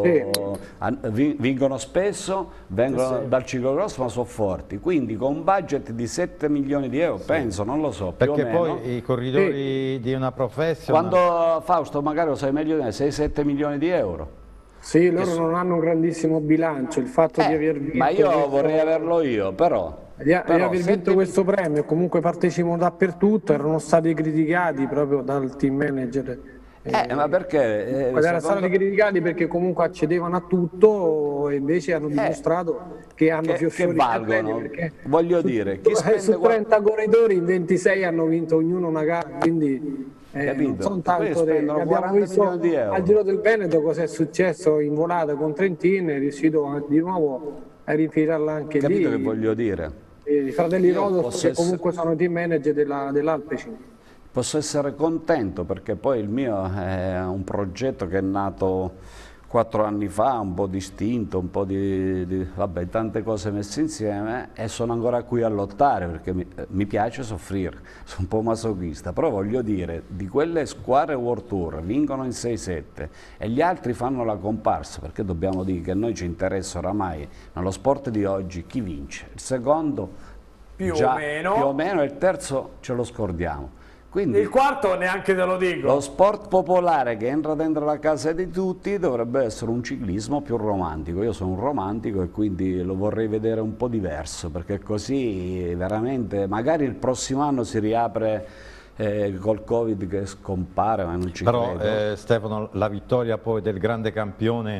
sì. vincono spesso, vengono sì. dal ciclocross ma sono forti, quindi con un budget di sette milioni di euro, sì. penso, non lo so, più perché o meno. Poi i corridori sì. di una professional... Quando Fausto magari lo sai meglio di me, sei sette milioni di euro. Sì, loro che... non hanno un grandissimo bilancio, il fatto eh, di aver vinto... Ma io questo... vorrei averlo io, però... Di, però, di aver vinto sette... questo premio, comunque partecipano dappertutto, erano stati criticati proprio dal team manager. Eh, eh, ma perché? Eh, erano secondo... stati criticati perché comunque accedevano a tutto e invece hanno dimostrato eh, che hanno che, fior che valgono, perché voglio su, dire, chi su, su trenta corridori in ventisei hanno vinto ognuno una gara, quindi eh, non sono tanto de... abbiamo visto di euro. Al Giro del Veneto cosa è successo in volata con Trentin, è riuscito di nuovo a rifilarla anche Capito lì. Che voglio dire? I fratelli Rodos che comunque essere... sono team manager della, dell'Alpecin. Posso essere contento perché poi il mio è un progetto che è nato quattro anni fa, un po' distinto, un po' di, di vabbè, tante cose messe insieme e sono ancora qui a lottare perché mi, mi piace soffrire, sono un po' masochista, però voglio dire, di quelle squadre World Tour vincono in sei sette e gli altri fanno la comparsa, perché dobbiamo dire che a noi ci interessa oramai nello sport di oggi chi vince, il secondo più già, o meno, più o meno e il terzo ce lo scordiamo. Quindi, il quarto neanche te lo dico. Lo sport popolare che entra dentro la casa di tutti dovrebbe essere un ciclismo più romantico. Io sono un romantico e quindi lo vorrei vedere un po' diverso, perché così veramente magari il prossimo anno si riapre eh, col Covid che scompare, ma non ci Però, credo. Eh, Stefano, la vittoria poi del grande campione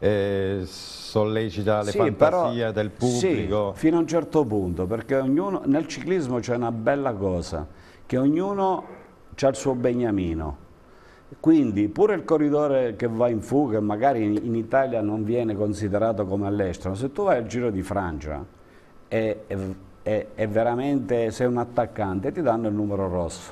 eh, sollecita le sì, fantasie però, del pubblico. Sì, fino a un certo punto, perché ognuno nel ciclismo c'è una bella cosa, che ognuno ha il suo beniamino, quindi pure il corridore che va in fuga e magari in, in Italia non viene considerato come all'estero, se tu vai al Giro di Francia e, e, e veramente sei un attaccante ti danno il numero rosso.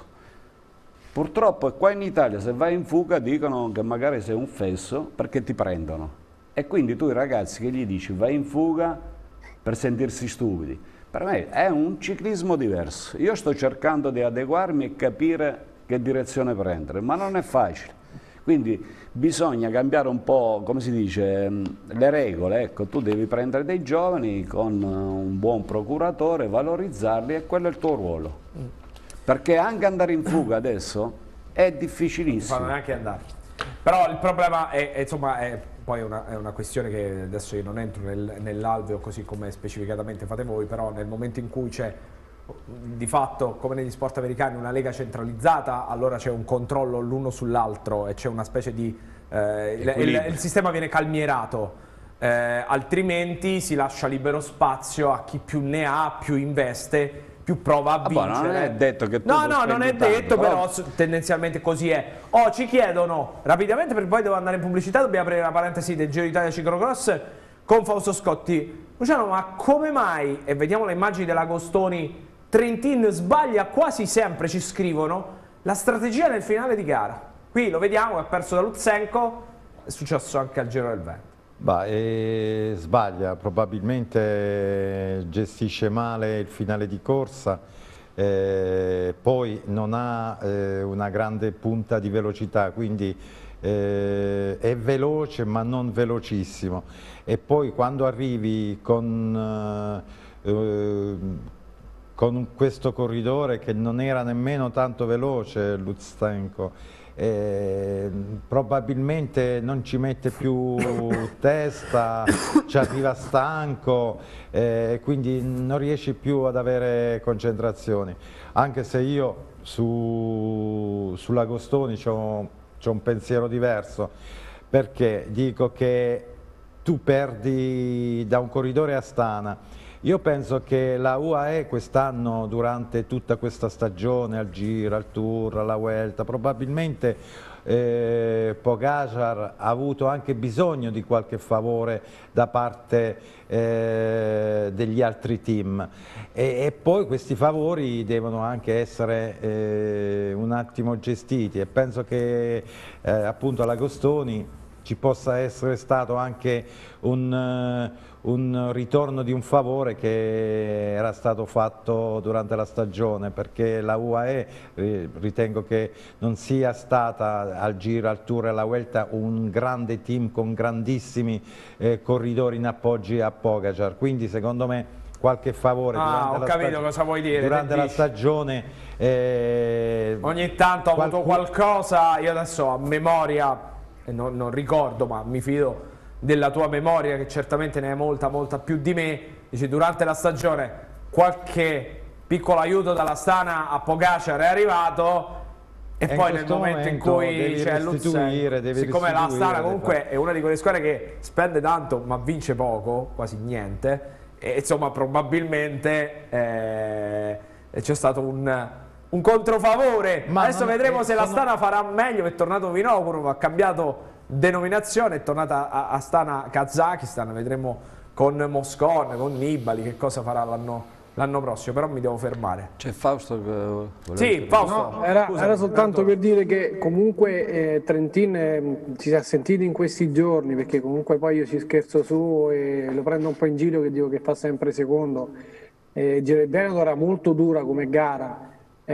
Purtroppo qua in Italia se vai in fuga dicono che magari sei un fesso perché ti prendono e quindi tu i ragazzi che gli dici vai in fuga per sentirsi stupidi. Per me è un ciclismo diverso, io sto cercando di adeguarmi e capire che direzione prendere, ma non è facile, quindi bisogna cambiare un po', come si dice, le regole, ecco, tu devi prendere dei giovani con un buon procuratore, valorizzarli e quello è il tuo ruolo, perché anche andare in fuga adesso è difficilissimo. Non fanno neanche andare, però il problema è, è insomma, è... Poi è una, è una questione che adesso io non entro nel, nell'alveo così come specificatamente fate voi, però nel momento in cui c'è di fatto, come negli sport americani, una lega centralizzata, allora c'è un controllo l'uno sull'altro e c'è una specie di... Eh, il, il, il sistema viene calmierato, eh, altrimenti si lascia libero spazio a chi più ne ha, più investe, più prova a vincere. Ah, non è detto che tu no, no, non è tanto, detto, però... però tendenzialmente così è. Oh, ci chiedono rapidamente, perché poi devo andare in pubblicità, dobbiamo aprire una parentesi del Giro d'Italia Ciclocross con Fausto Scotti. Luciano, ma come mai, e vediamo le immagini dell'Agostoni, Trentin sbaglia quasi sempre, ci scrivono, la strategia nel finale di gara? Qui lo vediamo, è perso da Lutsenko, è successo anche al Giro del Veneto. Bah, eh, sbaglia, probabilmente gestisce male il finale di corsa, eh, poi non ha eh, una grande punta di velocità, quindi eh, è veloce ma non velocissimo, e poi quando arrivi con, eh, eh, con questo corridore che non era nemmeno tanto veloce, Lutsenko, Eh, probabilmente non ci mette più testa, ci arriva stanco, eh, quindi non riesci più ad avere concentrazioni, anche se io su, sull'Agostoni c'ho, c'ho un pensiero diverso, perché dico che tu perdi da un corridore Astana. Io penso che la U A E quest'anno, durante tutta questa stagione, al Giro, al Tour, alla Vuelta, probabilmente eh, Pogačar ha avuto anche bisogno di qualche favore da parte eh, degli altri team, e, e poi questi favori devono anche essere eh, un attimo gestiti, e penso che eh, appunto all'Agostoni ci possa essere stato anche un, un ritorno di un favore che era stato fatto durante la stagione, perché la U A E ritengo che non sia stata al Giro, al Tour e alla Vuelta un grande team con grandissimi eh, corridori in appoggi a Pogačar, quindi secondo me qualche favore ah, durante, ho la, capito stag cosa vuoi dire, durante la stagione eh, ogni tanto ha avuto qualcuno... qualcosa. Io adesso a memoria Non, non ricordo, ma mi fido della tua memoria, che certamente ne hai molta, molta più di me. Dici, durante la stagione qualche piccolo aiuto dall'Astana a Pogačar è arrivato, e, e poi nel momento in cui c'è Lutsenko, siccome l'Astana comunque è una di quelle squadre che spende tanto ma vince poco, quasi niente, e insomma probabilmente eh, c'è stato un... un controfavore. Ma adesso vedremo se l'Astana sono... farà meglio. È tornato Vinokurov, ha cambiato denominazione, è tornata a Astana Kazakistan, vedremo con Moscon, con Nibali che cosa farà l'anno prossimo, però mi devo fermare. C'è Fausto che... Sì, Fausto. No, era, era soltanto per dire che comunque eh, Trentin eh, ci si è sentito in questi giorni, perché comunque poi io ci scherzo su e lo prendo un po' in giro, che dico che fa sempre secondo. eh, Giro del Veneto era molto dura come gara.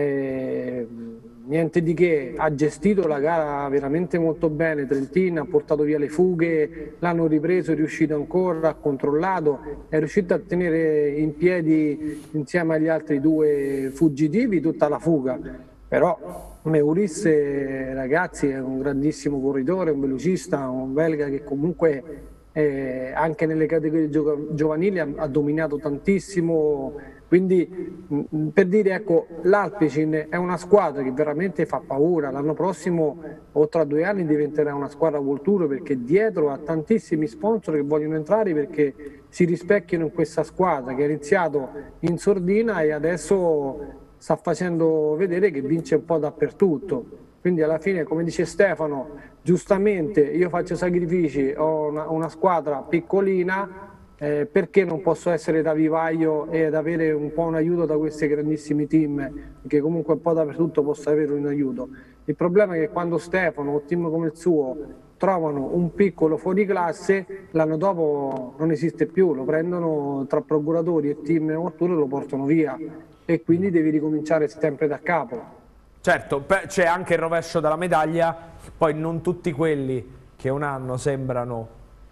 Eh, niente di che, ha gestito la gara veramente molto bene. Trentin ha portato via le fughe, l'hanno ripreso, è riuscito ancora, ha controllato, è riuscito a tenere in piedi insieme agli altri due fuggitivi tutta la fuga. Però Meuris, ragazzi, è un grandissimo corridore, un velocista, un belga che comunque eh, anche nelle categorie giovanili ha, ha dominato tantissimo. Quindi mh, per dire, ecco, l'Alpecin è una squadra che veramente fa paura. L'anno prossimo o tra due anni diventerà una squadra World Tour, perché dietro ha tantissimi sponsor che vogliono entrare perché si rispecchiano in questa squadra che ha iniziato in sordina e adesso sta facendo vedere che vince un po' dappertutto. Quindi alla fine, come dice Stefano, giustamente io faccio sacrifici, ho una, una squadra piccolina, Eh, perché non posso essere da vivaio ed avere un po' un aiuto da questi grandissimi team, che comunque un po' dappertutto posso avere un aiuto. Il problema è che quando Stefano o team come il suo trovano un piccolo fuoriclasse, l'anno dopo non esiste più, lo prendono tra procuratori e team World Tour e lo portano via, e quindi devi ricominciare sempre da capo. Certo, c'è anche il rovescio della medaglia, poi non tutti quelli che un anno sembrano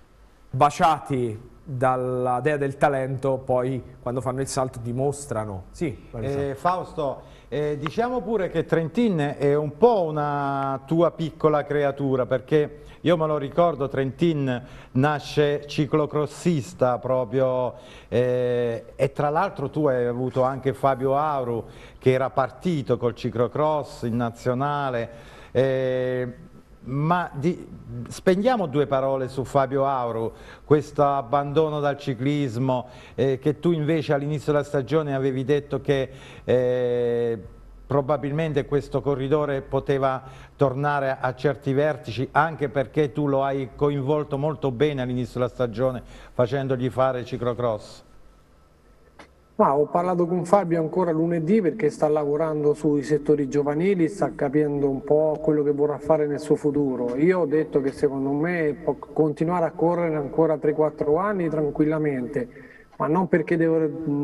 baciati dalla dea del talento, poi quando fanno il salto dimostrano. Sì, eh, Fausto, eh, diciamo pure che Trentin è un po' una tua piccola creatura, perché io me lo ricordo, Trentin nasce ciclocrossista proprio, eh, e tra l'altro tu hai avuto anche Fabio Auru che era partito col ciclocross in nazionale. eh, Ma di, spendiamo due parole su Fabio Auru, questo abbandono dal ciclismo, eh, che tu invece all'inizio della stagione avevi detto che eh, probabilmente questo corridore poteva tornare a certi vertici, anche perché tu lo hai coinvolto molto bene all'inizio della stagione facendogli fare ciclocross. Ma ho parlato con Fabio ancora lunedì, perché sta lavorando sui settori giovanili, sta capendo un po' quello che vorrà fare nel suo futuro. Io ho detto che secondo me può continuare a correre ancora tre quattro anni tranquillamente. ma non perché devo,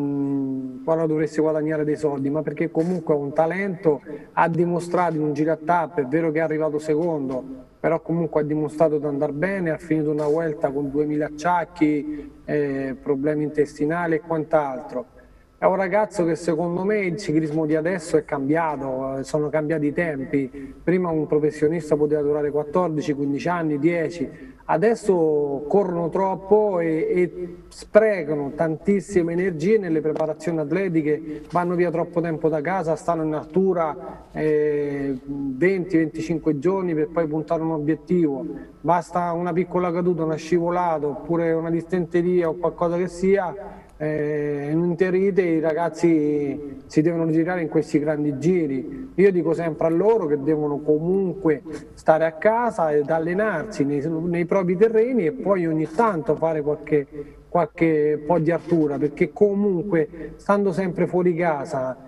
mh, ora dovresti guadagnare dei soldi, ma perché comunque ha un talento, ha dimostrato in un giro a tappe, è vero che è arrivato secondo, però comunque ha dimostrato di andare bene, ha finito una Vuelta con duemila acciacchi, eh, problemi intestinali e quant'altro. È un ragazzo che secondo me il ciclismo di adesso è cambiato, sono cambiati i tempi. Prima un professionista poteva durare quattordici quindici anni, dieci, adesso corrono troppo e, e sprecano tantissime energie nelle preparazioni atletiche, vanno via troppo tempo da casa, stanno in natura eh, venti venticinque giorni per poi puntare un obiettivo. Basta una piccola caduta, una scivolata oppure una distenteria o qualcosa che sia, Eh, in interite i ragazzi si devono ritirare in questi grandi giri. Io dico sempre a loro che devono comunque stare a casa ed allenarsi nei, nei propri terreni e poi ogni tanto fare qualche, qualche po' di artura, perché comunque stando sempre fuori casa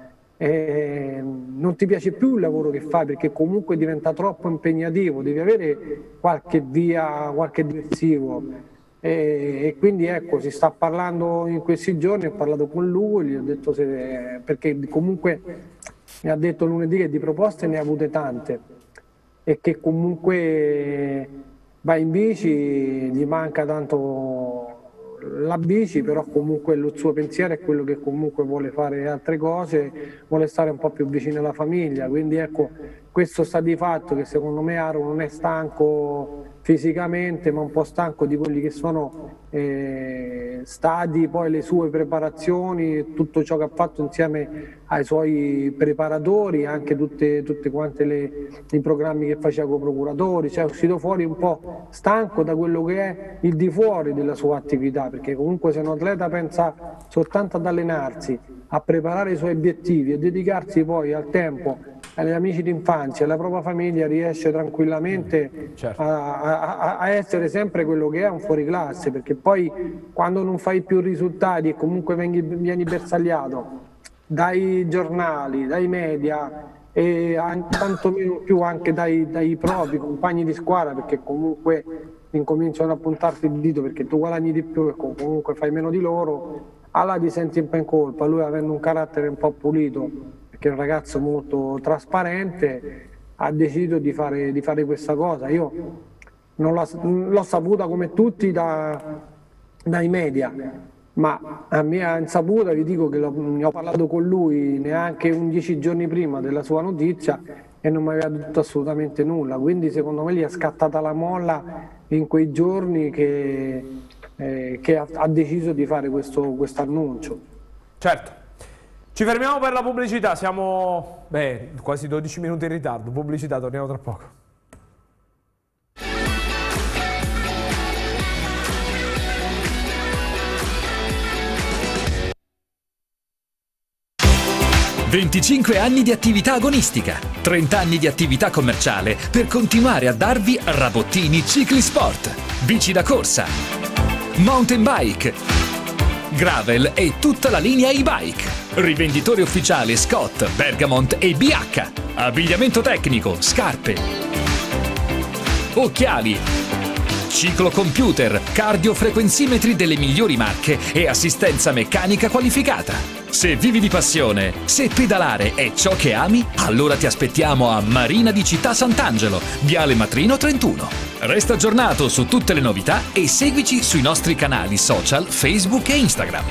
eh, non ti piace più il lavoro che fai, perché comunque diventa troppo impegnativo, devi avere qualche via, qualche diversivo. E, e quindi ecco, si sta parlando in questi giorni, ho parlato con lui, gli ho detto se, perché comunque mi ha detto lunedì che di proposte ne ha avute tante e che comunque va in bici, gli manca tanto la bici, però comunque il suo pensiero è quello che comunque vuole fare altre cose, vuole stare un po' più vicino alla famiglia, quindi ecco, questo sta di fatto che secondo me Aro non è stanco fisicamente, ma un po' stanco di quelli che sono eh, stati poi le sue preparazioni, tutto ciò che ha fatto insieme ai suoi preparatori, anche tutte, tutte quante le, i programmi che faceva con i procuratori, cioè è uscito fuori un po' stanco da quello che è il di fuori della sua attività, perché comunque se un atleta pensa soltanto ad allenarsi, a preparare i suoi obiettivi e dedicarsi poi al tempo agli amici d'infanzia, alla propria famiglia, riesce tranquillamente certo. a, a, a essere sempre quello che è, un fuoriclasse, perché poi quando non fai più risultati e comunque vieni, vieni bersagliato dai giornali, dai media e tanto meno più anche dai, dai propri compagni di squadra, perché comunque incominciano a puntarti il dito perché tu guadagni di più e comunque fai meno di loro, allora ti senti un po' in colpa. Lui, avendo un carattere un po' pulito, che è un ragazzo molto trasparente, ha deciso di fare, di fare questa cosa. Io non l'ho saputa come tutti da, dai media, ma a mia insaputa vi dico che ne ho parlato con lui neanche undici giorni prima della sua notizia e non mi aveva detto assolutamente nulla, quindi secondo me gli è scattata la molla in quei giorni che, eh, che ha, ha deciso di fare questo annuncio. Certo. Ci fermiamo per la pubblicità, siamo beh, quasi dodici minuti in ritardo. Pubblicità, torniamo tra poco. venticinque anni di attività agonistica, trenta anni di attività commerciale per continuare a darvi Rabottini Ciclisport, bici da corsa, mountain bike, gravel e tutta la linea e-bike. Rivenditore ufficiale Scott, Bergamont e B H. Abbigliamento tecnico, scarpe, occhiali, ciclocomputer, cardiofrequenzimetri delle migliori marche e assistenza meccanica qualificata. Se vivi di passione, se pedalare è ciò che ami, allora ti aspettiamo a Marina di Città Sant'Angelo, Viale Matrino trentuno. Resta aggiornato su tutte le novità e seguici sui nostri canali social Facebook e Instagram.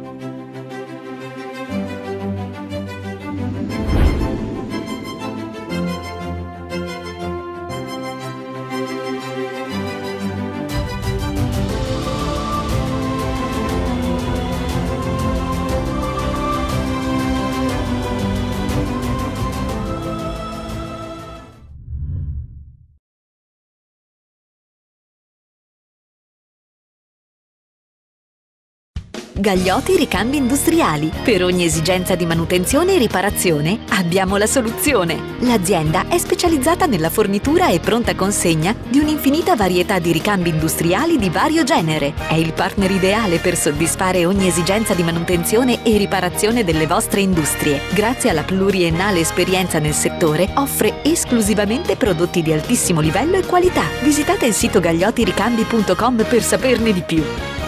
Gagliotti Ricambi Industriali. Per ogni esigenza di manutenzione e riparazione abbiamo la soluzione. L'azienda è specializzata nella fornitura e pronta consegna di un'infinita varietà di ricambi industriali di vario genere. È il partner ideale per soddisfare ogni esigenza di manutenzione e riparazione delle vostre industrie. Grazie alla pluriennale esperienza nel settore, offre esclusivamente prodotti di altissimo livello e qualità. Visitate il sito gagliotti ricambi punto com per saperne di più.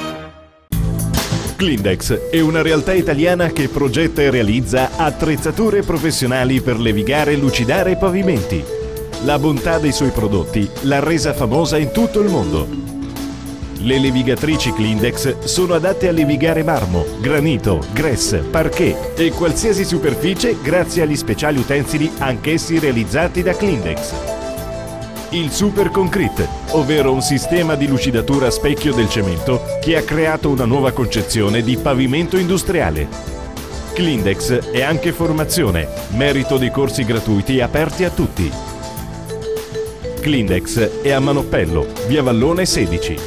Clindex è una realtà italiana che progetta e realizza attrezzature professionali per levigare e lucidare pavimenti. La bontà dei suoi prodotti l'ha resa famosa in tutto il mondo. Le levigatrici Clindex sono adatte a levigare marmo, granito, grès, parquet e qualsiasi superficie grazie agli speciali utensili anch'essi realizzati da Clindex. Il Super Concrete, ovvero un sistema di lucidatura a specchio del cemento che ha creato una nuova concezione di pavimento industriale. Clindex è anche formazione, merito dei corsi gratuiti aperti a tutti. Clindex è a Manoppello, via Vallone sedici.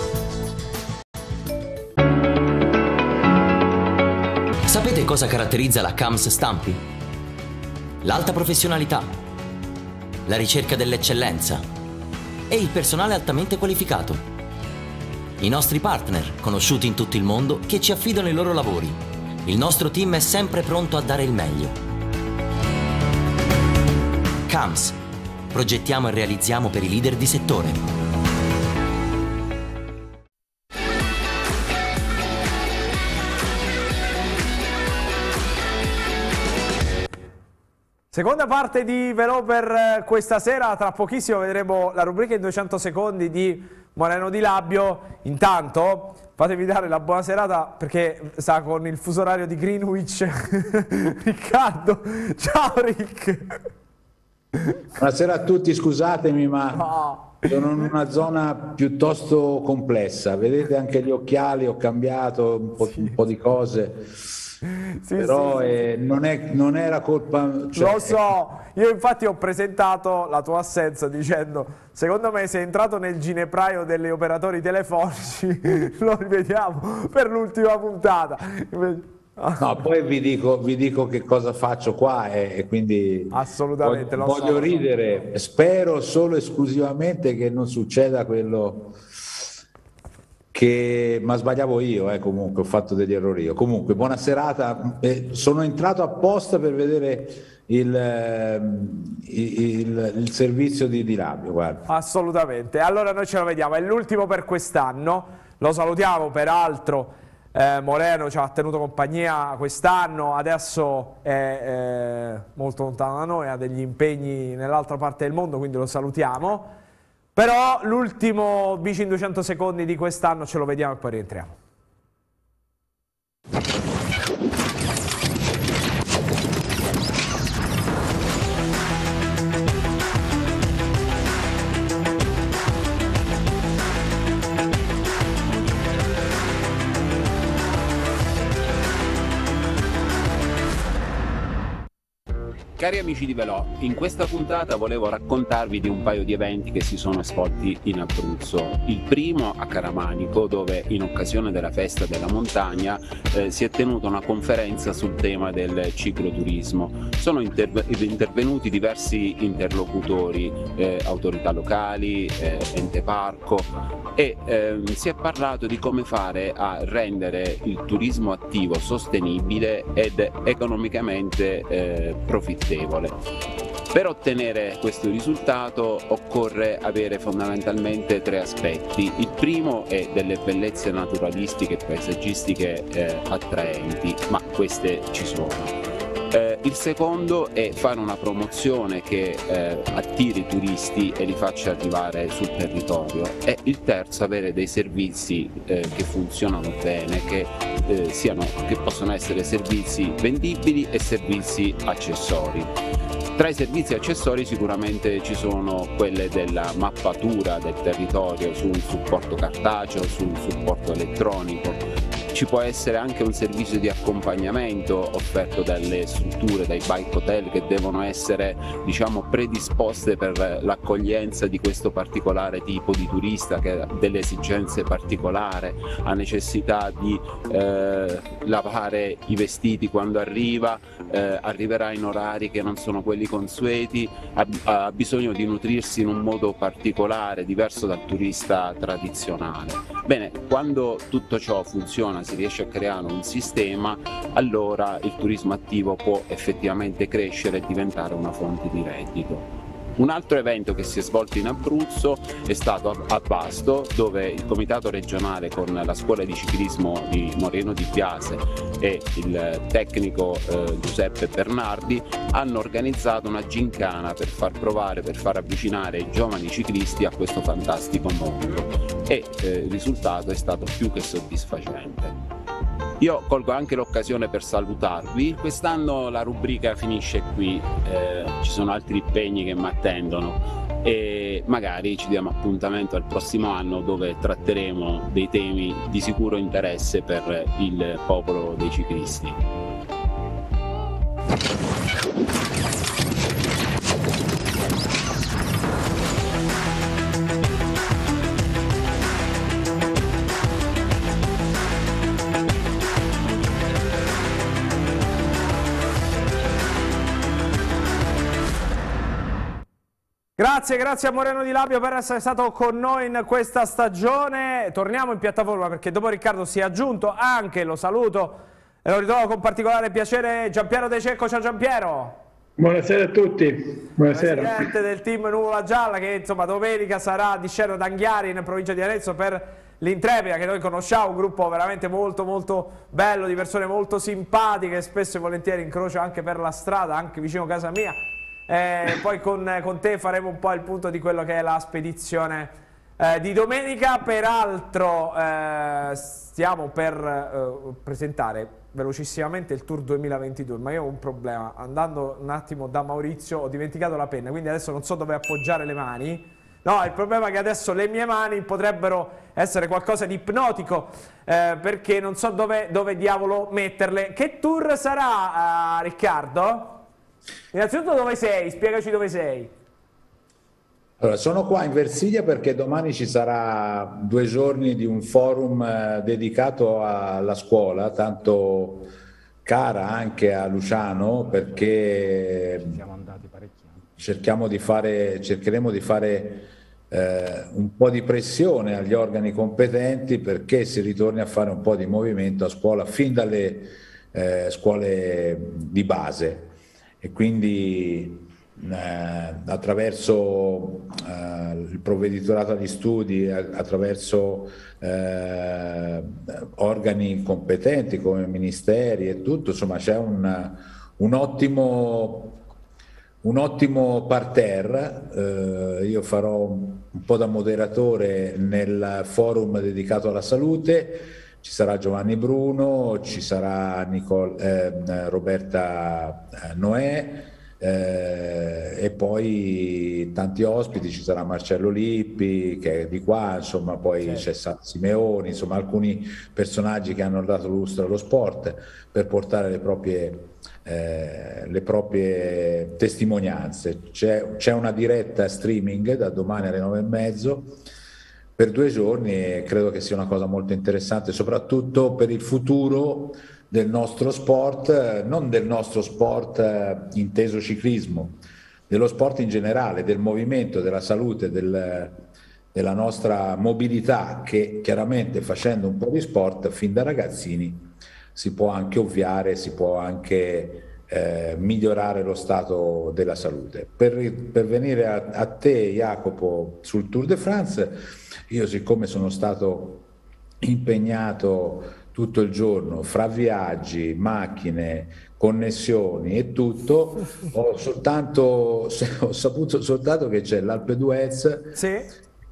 Sapete cosa caratterizza la Cams Stamping? L'alta professionalità, la ricerca dell'eccellenza e il personale altamente qualificato. I nostri partner, conosciuti in tutto il mondo, che ci affidano i loro lavori. Il nostro team è sempre pronto a dare il meglio. Cams. Progettiamo e realizziamo per i leader di settore. Seconda parte di Velò per questa sera, tra pochissimo vedremo la rubrica in duecento secondi di Moreno Di Labbio. Intanto fatemi dare la buona serata perché sta con il fuso orario di Greenwich Riccardo. Ciao Rick! Buonasera a tutti, scusatemi ma no. Sono in una zona piuttosto complessa, vedete anche gli occhiali, ho cambiato un po', sì. un po' di cose. Sì, però sì, eh, sì. Non, è, non era colpa, cioè... Lo so, io infatti ho presentato la tua assenza dicendo secondo me sei entrato nel ginepraio degli operatori telefonici, lo rivediamo per l'ultima puntata. No, poi vi dico, vi dico che cosa faccio qua e, e quindi assolutamente voglio, lo voglio so, ridere, lo so. Spero solo esclusivamente che non succeda quello che ma sbagliavo io, eh, comunque ho fatto degli errori io. Comunque buona serata, eh, sono entrato apposta per vedere il, eh, il, il servizio di, di Labbio, guarda. Assolutamente, allora noi ce lo vediamo, è l'ultimo per quest'anno, lo salutiamo peraltro, eh, Moreno ci ha tenuto compagnia quest'anno, adesso è eh, molto lontano da noi, ha degli impegni nell'altra parte del mondo, quindi lo salutiamo. Però l'ultimo bici in duecento secondi di quest'anno ce lo vediamo e poi rientriamo. Cari amici di Velò, in questa puntata volevo raccontarvi di un paio di eventi che si sono svolti in Abruzzo. Il primo a Caramanico, dove in occasione della festa della montagna eh, si è tenuta una conferenza sul tema del cicloturismo. Sono interve intervenuti diversi interlocutori, eh, autorità locali, eh, ente parco e eh, si è parlato di come fare a rendere il turismo attivo sostenibile ed economicamente eh, profittevole. Per ottenere questo risultato occorre avere fondamentalmente tre aspetti. Il primo è delle bellezze naturalistiche e paesaggistiche eh, attraenti, ma queste ci sono. Eh, il secondo è fare una promozione che eh, attiri i turisti e li faccia arrivare sul territorio, e il terzo avere dei servizi eh, che funzionano bene, che, eh, siano, che possono essere servizi vendibili e servizi accessori. Tra i servizi accessori sicuramente ci sono quelle della mappatura del territorio sul supporto cartaceo, sul supporto elettronico. Ci può essere anche un servizio di accompagnamento offerto dalle strutture, dai bike hotel, che devono essere, diciamo, predisposte per l'accoglienza di questo particolare tipo di turista che ha delle esigenze particolari, ha necessità di eh, lavare i vestiti quando arriva, eh, arriverà in orari che non sono quelli consueti, ha, ha bisogno di nutrirsi in un modo particolare, diverso dal turista tradizionale. Bene, quando tutto ciò funziona, si riesce a creare un sistema, allora il turismo attivo può effettivamente crescere e diventare una fonte di reddito. Un altro evento che si è svolto in Abruzzo è stato a Vasto, dove il comitato regionale con la scuola di ciclismo di Moreno di Piase e il tecnico eh, Giuseppe Bernardi hanno organizzato una gincana per far provare, per far avvicinare i giovani ciclisti a questo fantastico mondo, e eh, il risultato è stato più che soddisfacente. Io colgo anche l'occasione per salutarvi. Quest'anno la rubrica finisce qui, eh, ci sono altri impegni che mi attendono e magari ci diamo appuntamento al prossimo anno, dove tratteremo dei temi di sicuro interesse per il popolo dei ciclisti. Grazie, grazie a Moreno Di Labio per essere stato con noi in questa stagione. Torniamo in piattaforma perché dopo Riccardo si è aggiunto anche, lo saluto e lo ritrovo con particolare piacere, Giampiero De Cecco. Ciao Giampiero. Buonasera a tutti. Buonasera. Presidente del team Nuvola Gialla, che insomma domenica sarà di scena ad Anghiari in provincia di Arezzo per l'Intrepida, che noi conosciamo, un gruppo veramente molto molto bello, di persone molto simpatiche, spesso e volentieri incrocio anche per la strada, anche vicino a casa mia. Eh, poi con, con te faremo un po' il punto di quello che è la spedizione eh, di domenica. Peraltro eh, stiamo per eh, presentare velocissimamente il Tour duemilaventidue, ma io ho un problema, andando un attimo da Maurizio ho dimenticato la penna, quindi adesso non so dove appoggiare le mani. No, il problema è che adesso le mie mani potrebbero essere qualcosa di ipnotico, eh, perché non so dove, dove diavolo metterle. Che tour sarà, eh, Riccardo? Innanzitutto dove sei? Spiegaci dove sei. Allora, sono qua in Versilia perché domani ci sarà due giorni di un forum eh, dedicato alla scuola, tanto cara anche a Luciano, perché cerchiamo di fare, cercheremo di fare eh, un po' di pressione agli organi competenti perché si ritorni a fare un po' di movimento a scuola fin dalle eh, scuole di base. E quindi eh, attraverso eh, il provveditorato agli studi, attraverso eh, organi competenti come ministeri e tutto, insomma c'è un, un ottimo un ottimo parterre. Eh, io farò un po' da moderatore nel forum dedicato alla salute. Ci sarà Giovanni Bruno, ci sarà Nicole, eh, Roberta Noè eh, e poi tanti ospiti, ci sarà Marcello Lippi che è di qua, insomma poi c'è Simeoni, insomma alcuni personaggi che hanno dato lustro allo sport per portare le proprie, eh, le proprie testimonianze. C'è una diretta streaming da domani alle nove e mezzo per due giorni e credo che sia una cosa molto interessante, soprattutto per il futuro del nostro sport, non del nostro sport inteso ciclismo, dello sport in generale, del movimento, della salute, del, della nostra mobilità, che chiaramente facendo un po' di sport fin da ragazzini si può anche ovviare, si può anche eh, migliorare lo stato della salute. Per, per venire a, a te Jacopo sul Tour de France, io siccome sono stato impegnato tutto il giorno fra viaggi, macchine, connessioni e tutto, ho soltanto ho saputo soltanto che c'è l'Alpe d'Huez, sì. e,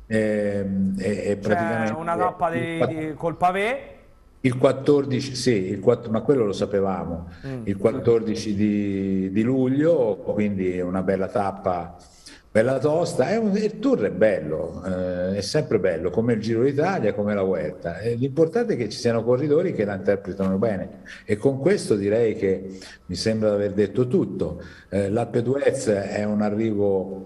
e, e praticamente c'è una tappa di, di, col pavé. Il quattordici, sì, il quattro, ma quello lo sapevamo, mm. il quattordici di, di luglio, quindi è una bella tappa, bella tosta. È un, il tour è bello, eh, è sempre bello, come il Giro d'Italia, come la Vuelta. Eh, l'importante è che ci siano corridori che la interpretano bene, e con questo direi che mi sembra di aver detto tutto. Eh, L'Alpe d'Huez è un arrivo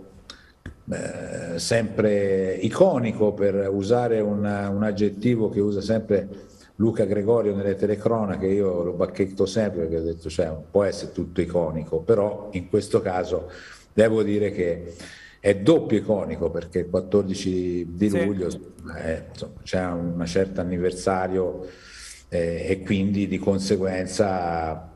eh, sempre iconico, per usare una, un aggettivo che usa sempre Luca Gregorio nelle telecronache. Io lo bacchetto sempre perché ho detto, cioè, può essere tutto iconico, però in questo caso devo dire che è doppio iconico, perché il quattordici di luglio sì. c'è un certo anniversario, eh, e quindi di conseguenza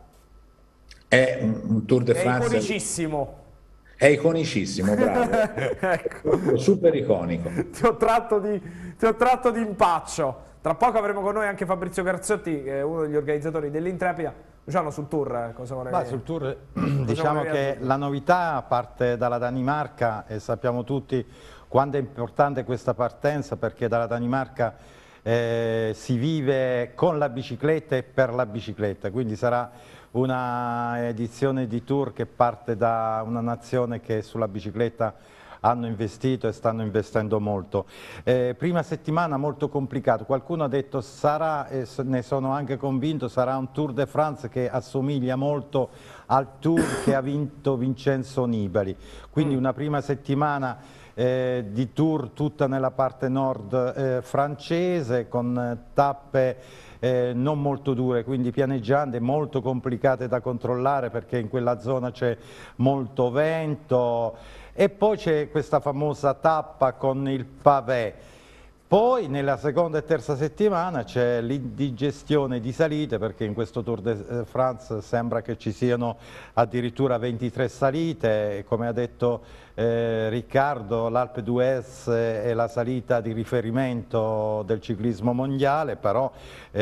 è un, un Tour de France. È iconicissimo. È iconicissimo, bravo. Ecco. Super iconico. Ti ho tratto di, ti ho tratto di impaccio. Tra poco avremo con noi anche Fabrizio Garziotti, che è uno degli organizzatori dell'Intrepida. Luciano, sul tour cosa vorrei dire? Sul tour diciamo che la novità parte dalla Danimarca, e sappiamo tutti quanto è importante questa partenza, perché dalla Danimarca eh, si vive con la bicicletta e per la bicicletta, quindi sarà una edizione di tour che parte da una nazione che sulla bicicletta hanno investito e stanno investendo molto. Eh, prima settimana molto complicato, qualcuno ha detto sarà, e ne sono anche convinto, sarà un Tour de France che assomiglia molto al Tour che ha vinto Vincenzo Nibali, quindi una prima settimana eh, di Tour tutta nella parte nord eh, francese, con tappe Eh, non molto dure, quindi pianeggiante, molto complicate da controllare perché in quella zona c'è molto vento, e poi c'è questa famosa tappa con il pavé. Poi nella seconda e terza settimana c'è l'indigestione di salite, perché in questo Tour de France sembra che ci siano addirittura ventitré salite, e come ha detto eh, Riccardo, l'Alpe d'Huez è la salita di riferimento del ciclismo mondiale, però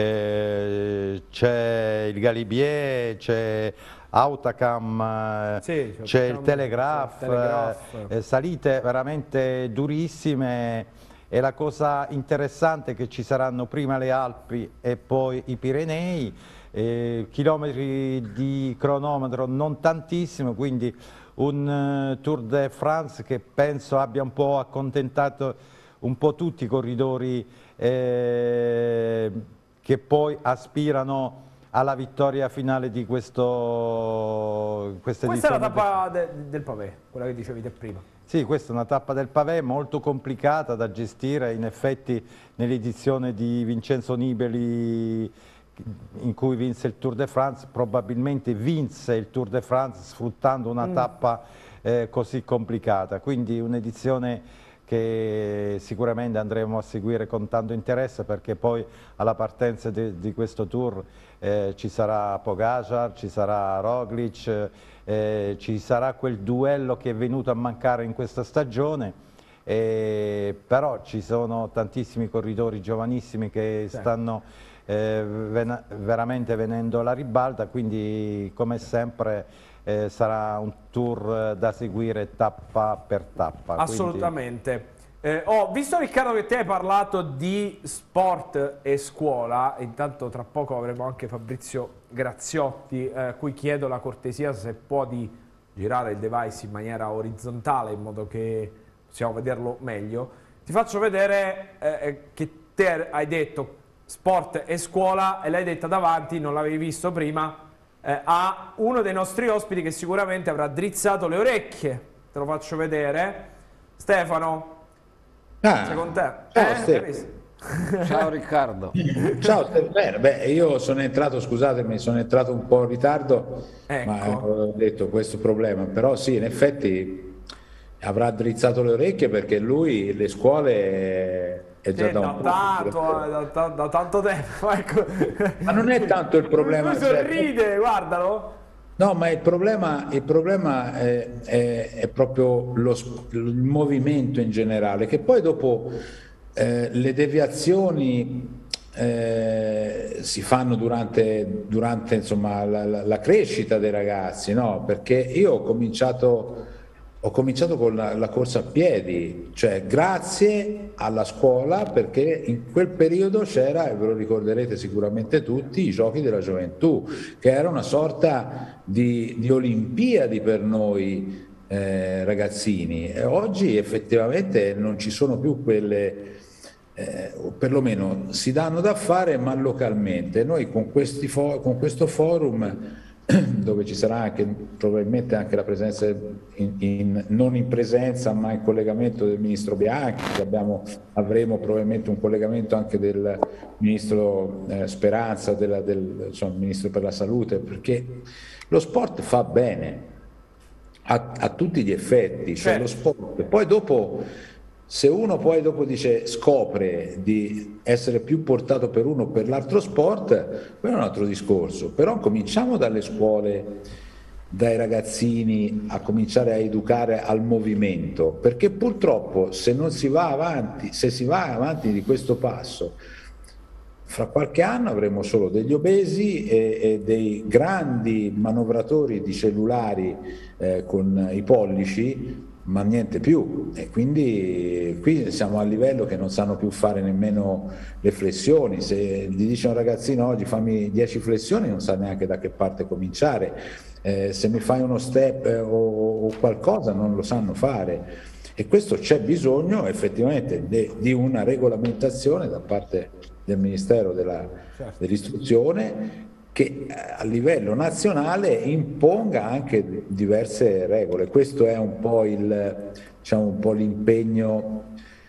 eh, c'è il Galibier, c'è Hautacam, sì, c'è il Telegraph, Telegraph. Eh, salite veramente durissime. E la cosa interessante è che ci saranno prima le Alpi e poi i Pirenei, eh, chilometri di cronometro non tantissimo, quindi un uh, Tour de France che penso abbia un po' accontentato un po' tutti i corridori eh, che poi aspirano alla vittoria finale di questo, questa Questa edizione. Questa è la tappa de, del pavé, quella che dicevi te prima. Sì, questa è una tappa del pavé molto complicata da gestire, in effetti nell'edizione di Vincenzo Nibali in cui vinse il Tour de France, probabilmente vinse il Tour de France sfruttando una mm. tappa eh, così complicata, quindi un'edizione che sicuramente andremo a seguire con tanto interesse, perché poi alla partenza di, di questo Tour eh, ci sarà Pogačar, ci sarà Roglic, eh, ci sarà quel duello che è venuto a mancare in questa stagione, eh, però ci sono tantissimi corridori giovanissimi che sì. stanno eh, ven veramente venendo alla ribalta, quindi come sempre eh, sarà un Tour da seguire tappa per tappa. Assolutamente. Quindi... Eh, oh, visto Riccardo che te hai parlato di sport e scuola, intanto tra poco avremo anche Fabrizio Graziotti, a eh, cui chiedo la cortesia se può di girare il device in maniera orizzontale in modo che possiamo vederlo meglio. Ti faccio vedere eh, che te hai detto sport e scuola e l'hai detta davanti, non l'avevi visto prima, eh, a uno dei nostri ospiti che sicuramente avrà drizzato le orecchie. Te lo faccio vedere. Stefano. Ah, secondo te? Ciao, eh, ciao Riccardo. Ciao, bene, beh, io sono entrato, scusatemi, sono entrato un po' in ritardo, ecco. Ma ho detto questo problema, però sì, in effetti avrà drizzato le orecchie perché lui le scuole è già sì, da, da, un tanto, da, da, da tanto tempo, ecco. Ma non è tanto il problema. Lui sorride, cioè, guardalo. No, ma il problema, il problema è, è, è proprio lo, il movimento in generale, che poi dopo eh, le deviazioni eh, si fanno durante, durante insomma, la, la, la crescita dei ragazzi, no? Perché io ho cominciato, ho cominciato con la, la corsa a piedi, cioè grazie alla scuola, perché in quel periodo c'era, e ve lo ricorderete sicuramente tutti, i Giochi della Gioventù, che era una sorta di, di Olimpiadi per noi eh, ragazzini. E oggi effettivamente non ci sono più quelle... Eh, o perlomeno si danno da fare, ma localmente. Noi con, questi fo- con questo forum, dove ci sarà anche probabilmente anche la presenza, in, in, non in presenza ma in collegamento del ministro Bianchi, abbiamo, avremo probabilmente un collegamento anche del ministro eh, Speranza, della, del insomma, ministro per la salute, perché lo sport fa bene a, a tutti gli effetti, cioè lo sport. Poi dopo, se uno poi dopo dice, scopre di essere più portato per uno o per l'altro sport, quello è un altro discorso. Però cominciamo dalle scuole, dai ragazzini, a cominciare a educare al movimento, perché purtroppo se non si va avanti, se si va avanti di questo passo, fra qualche anno avremo solo degli obesi e, e dei grandi manovratori di cellulari eh, con i pollici, ma niente più, e quindi qui siamo a livello che non sanno più fare nemmeno le flessioni. Se gli dice un ragazzino oggi fammi dieci flessioni, non sa neanche da che parte cominciare, eh, se mi fai uno step eh, o, o qualcosa non lo sanno fare, e questo c'è bisogno effettivamente de, di una regolamentazione da parte del Ministero della, dell'Istruzione, che a livello nazionale imponga anche diverse regole. Questo è un po' il, diciamo, un po' l'impegno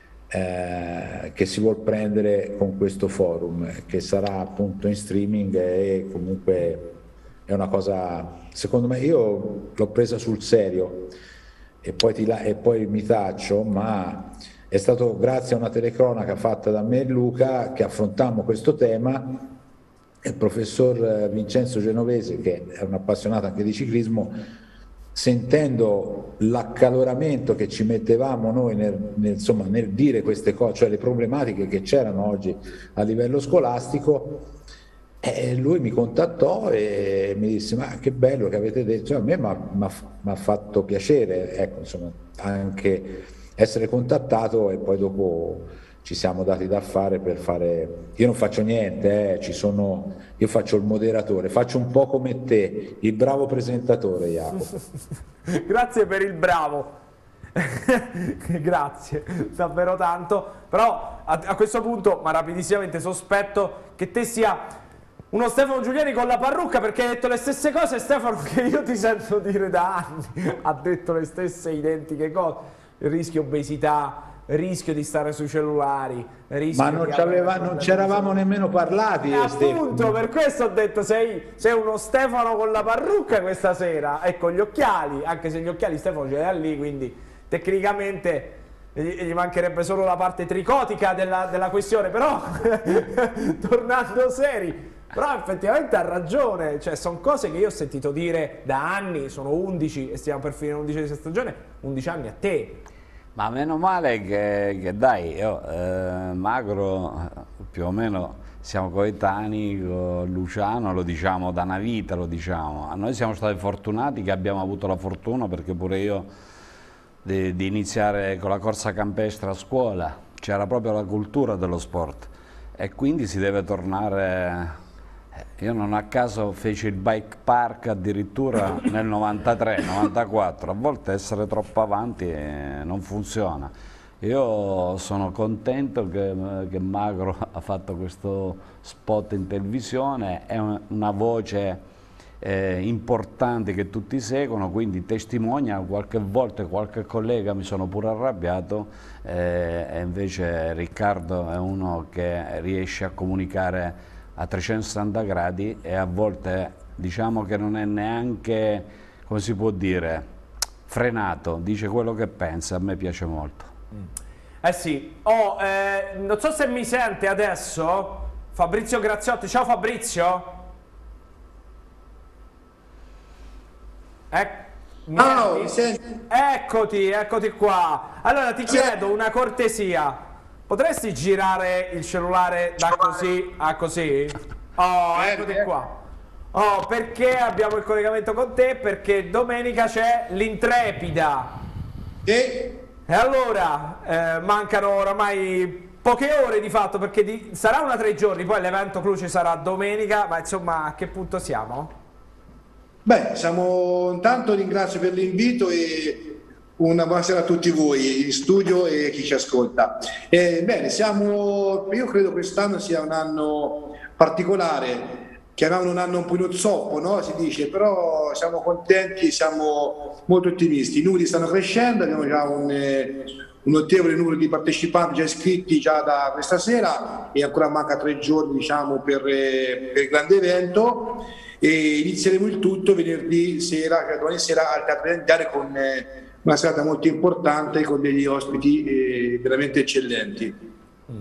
eh, che si vuol prendere con questo forum, che sarà appunto in streaming, e comunque è una cosa, secondo me, io l'ho presa sul serio e poi, ti la, e poi mi taccio, ma è stato grazie a una telecronaca fatta da me e Luca che affrontammo questo tema. Il professor Vincenzo Genovese, che è un appassionato anche di ciclismo, sentendo l'accaloramento che ci mettevamo noi nel, nel, insomma, nel dire queste cose, cioè le problematiche che c'erano oggi a livello scolastico, eh, lui mi contattò e mi disse: ma che bello che avete detto, cioè, a me mi ha fatto piacere, ecco, insomma, anche essere contattato, e poi dopo ci siamo dati da fare per fare, io non faccio niente, eh, ci sono, io faccio il moderatore, faccio un po' come te, il bravo presentatore, Jacopo. Grazie per il bravo, grazie davvero tanto, però a, a questo punto, ma rapidissimamente, sospetto che te sia uno Stefano Giuliani con la parrucca, perché hai detto le stesse cose, Stefano, che io ti sento dire da anni, ha detto le stesse identiche cose, il rischio obesità, rischio di stare sui cellulari, ma non ci eravamo nemmeno parlati. Eh, appunto, per questo ho detto sei, sei uno Stefano con la parrucca questa sera e con gli occhiali, anche se gli occhiali Stefano ce li ha lì, quindi tecnicamente gli, gli mancherebbe solo la parte tricotica della, della questione, però tornando seri, però effettivamente ha ragione, cioè sono cose che io ho sentito dire da anni, sono undici e stiamo per finire l'undicesima stagione, undici anni a te. Ma meno male che, che dai, io, eh, Magro più o meno siamo coetanei, con Luciano lo diciamo da una vita, lo diciamo. Noi siamo stati fortunati che abbiamo avuto la fortuna, perché pure io, di, di iniziare con la corsa campestre a scuola, c'era proprio la cultura dello sport e quindi si deve tornare. Io non a caso feci il bike park addirittura nel novantatré novantaquattro, a volte essere troppo avanti non funziona. Io sono contento che, che Magro ha fatto questo spot in televisione, è una voce eh, importante che tutti seguono, quindi testimonia. Qualche volta qualche collega mi sono pure arrabbiato, eh, e invece Riccardo è uno che riesce a comunicare a trecentosessanta gradi, e a volte diciamo che non è neanche, come si può dire, frenato, dice quello che pensa, a me piace molto. Eh sì, oh, eh, non so se mi sente adesso Fabrizio Graziotti. Ciao Fabrizio. Eh, mi oh, senti? Eccoti, eccoti qua. Allora ti chiedo una cortesia. Potresti girare il cellulare da così a così? Oh, eccoti qua. Oh, perché abbiamo il collegamento con te? Perché domenica c'è l'Intrepida. E? E allora, eh, mancano oramai poche ore di fatto, perché di, sarà una tre giorni, poi l'evento clou ci sarà domenica, ma insomma a che punto siamo? Beh, siamo, intanto ringrazio per l'invito e una buonasera a tutti voi in studio e chi ci ascolta. Eh, bene, siamo, io credo quest'anno sia un anno particolare, chiamiamolo un anno un po' in zoppo, no? Si dice, però siamo contenti, siamo molto ottimisti, i numeri stanno crescendo, abbiamo già un... Eh, un notevole numero di partecipanti già iscritti già da questa sera e ancora manca tre giorni, diciamo, per, eh, per il grande evento, e inizieremo il tutto venerdì sera, cioè domani sera al Teatro Identiale, con eh, una serata molto importante con degli ospiti eh, veramente eccellenti. Mm.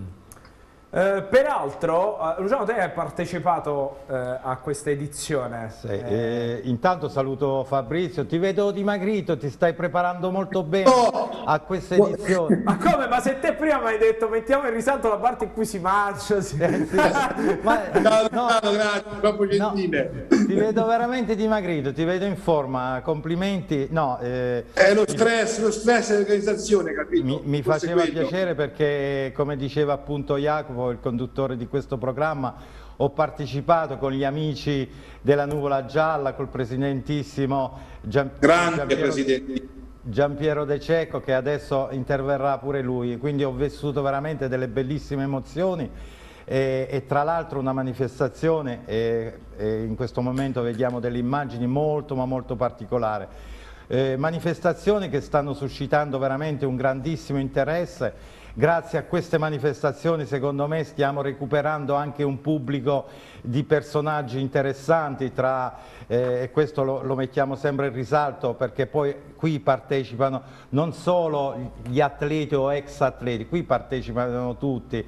Eh, peraltro, uh, Luciano, te hai partecipato uh, a questa edizione. Sì, eh... Eh, intanto saluto Fabrizio, ti vedo dimagrito, ti stai preparando molto bene oh! a questa edizione. Ma come? Ma se te prima mi hai detto mettiamo in risalto la parte in cui si mangia, si... Eh, sì. Ma, no, no, no, grazie, troppo gentile. No, ti vedo veramente dimagrito, ti vedo in forma, complimenti. No, eh, è lo stress, mi, lo stress dell'organizzazione, capito? Mi, mi faceva piacere perché, come diceva appunto Jacopo, il conduttore di questo programma, ho partecipato con gli amici della Nuvola Gialla, col presidentissimo Gian, Grande Giampiero, presidente. Giampiero De Cecco, che adesso interverrà pure lui, quindi ho vissuto veramente delle bellissime emozioni e, e tra l'altro una manifestazione, e, e in questo momento vediamo delle immagini molto ma molto particolari. Eh, manifestazioni che stanno suscitando veramente un grandissimo interesse. Grazie a queste manifestazioni, secondo me, stiamo recuperando anche un pubblico di personaggi interessanti, tra, eh, e questo lo, lo mettiamo sempre in risalto, perché poi qui partecipano non solo gli atleti o ex atleti, qui partecipano tutti,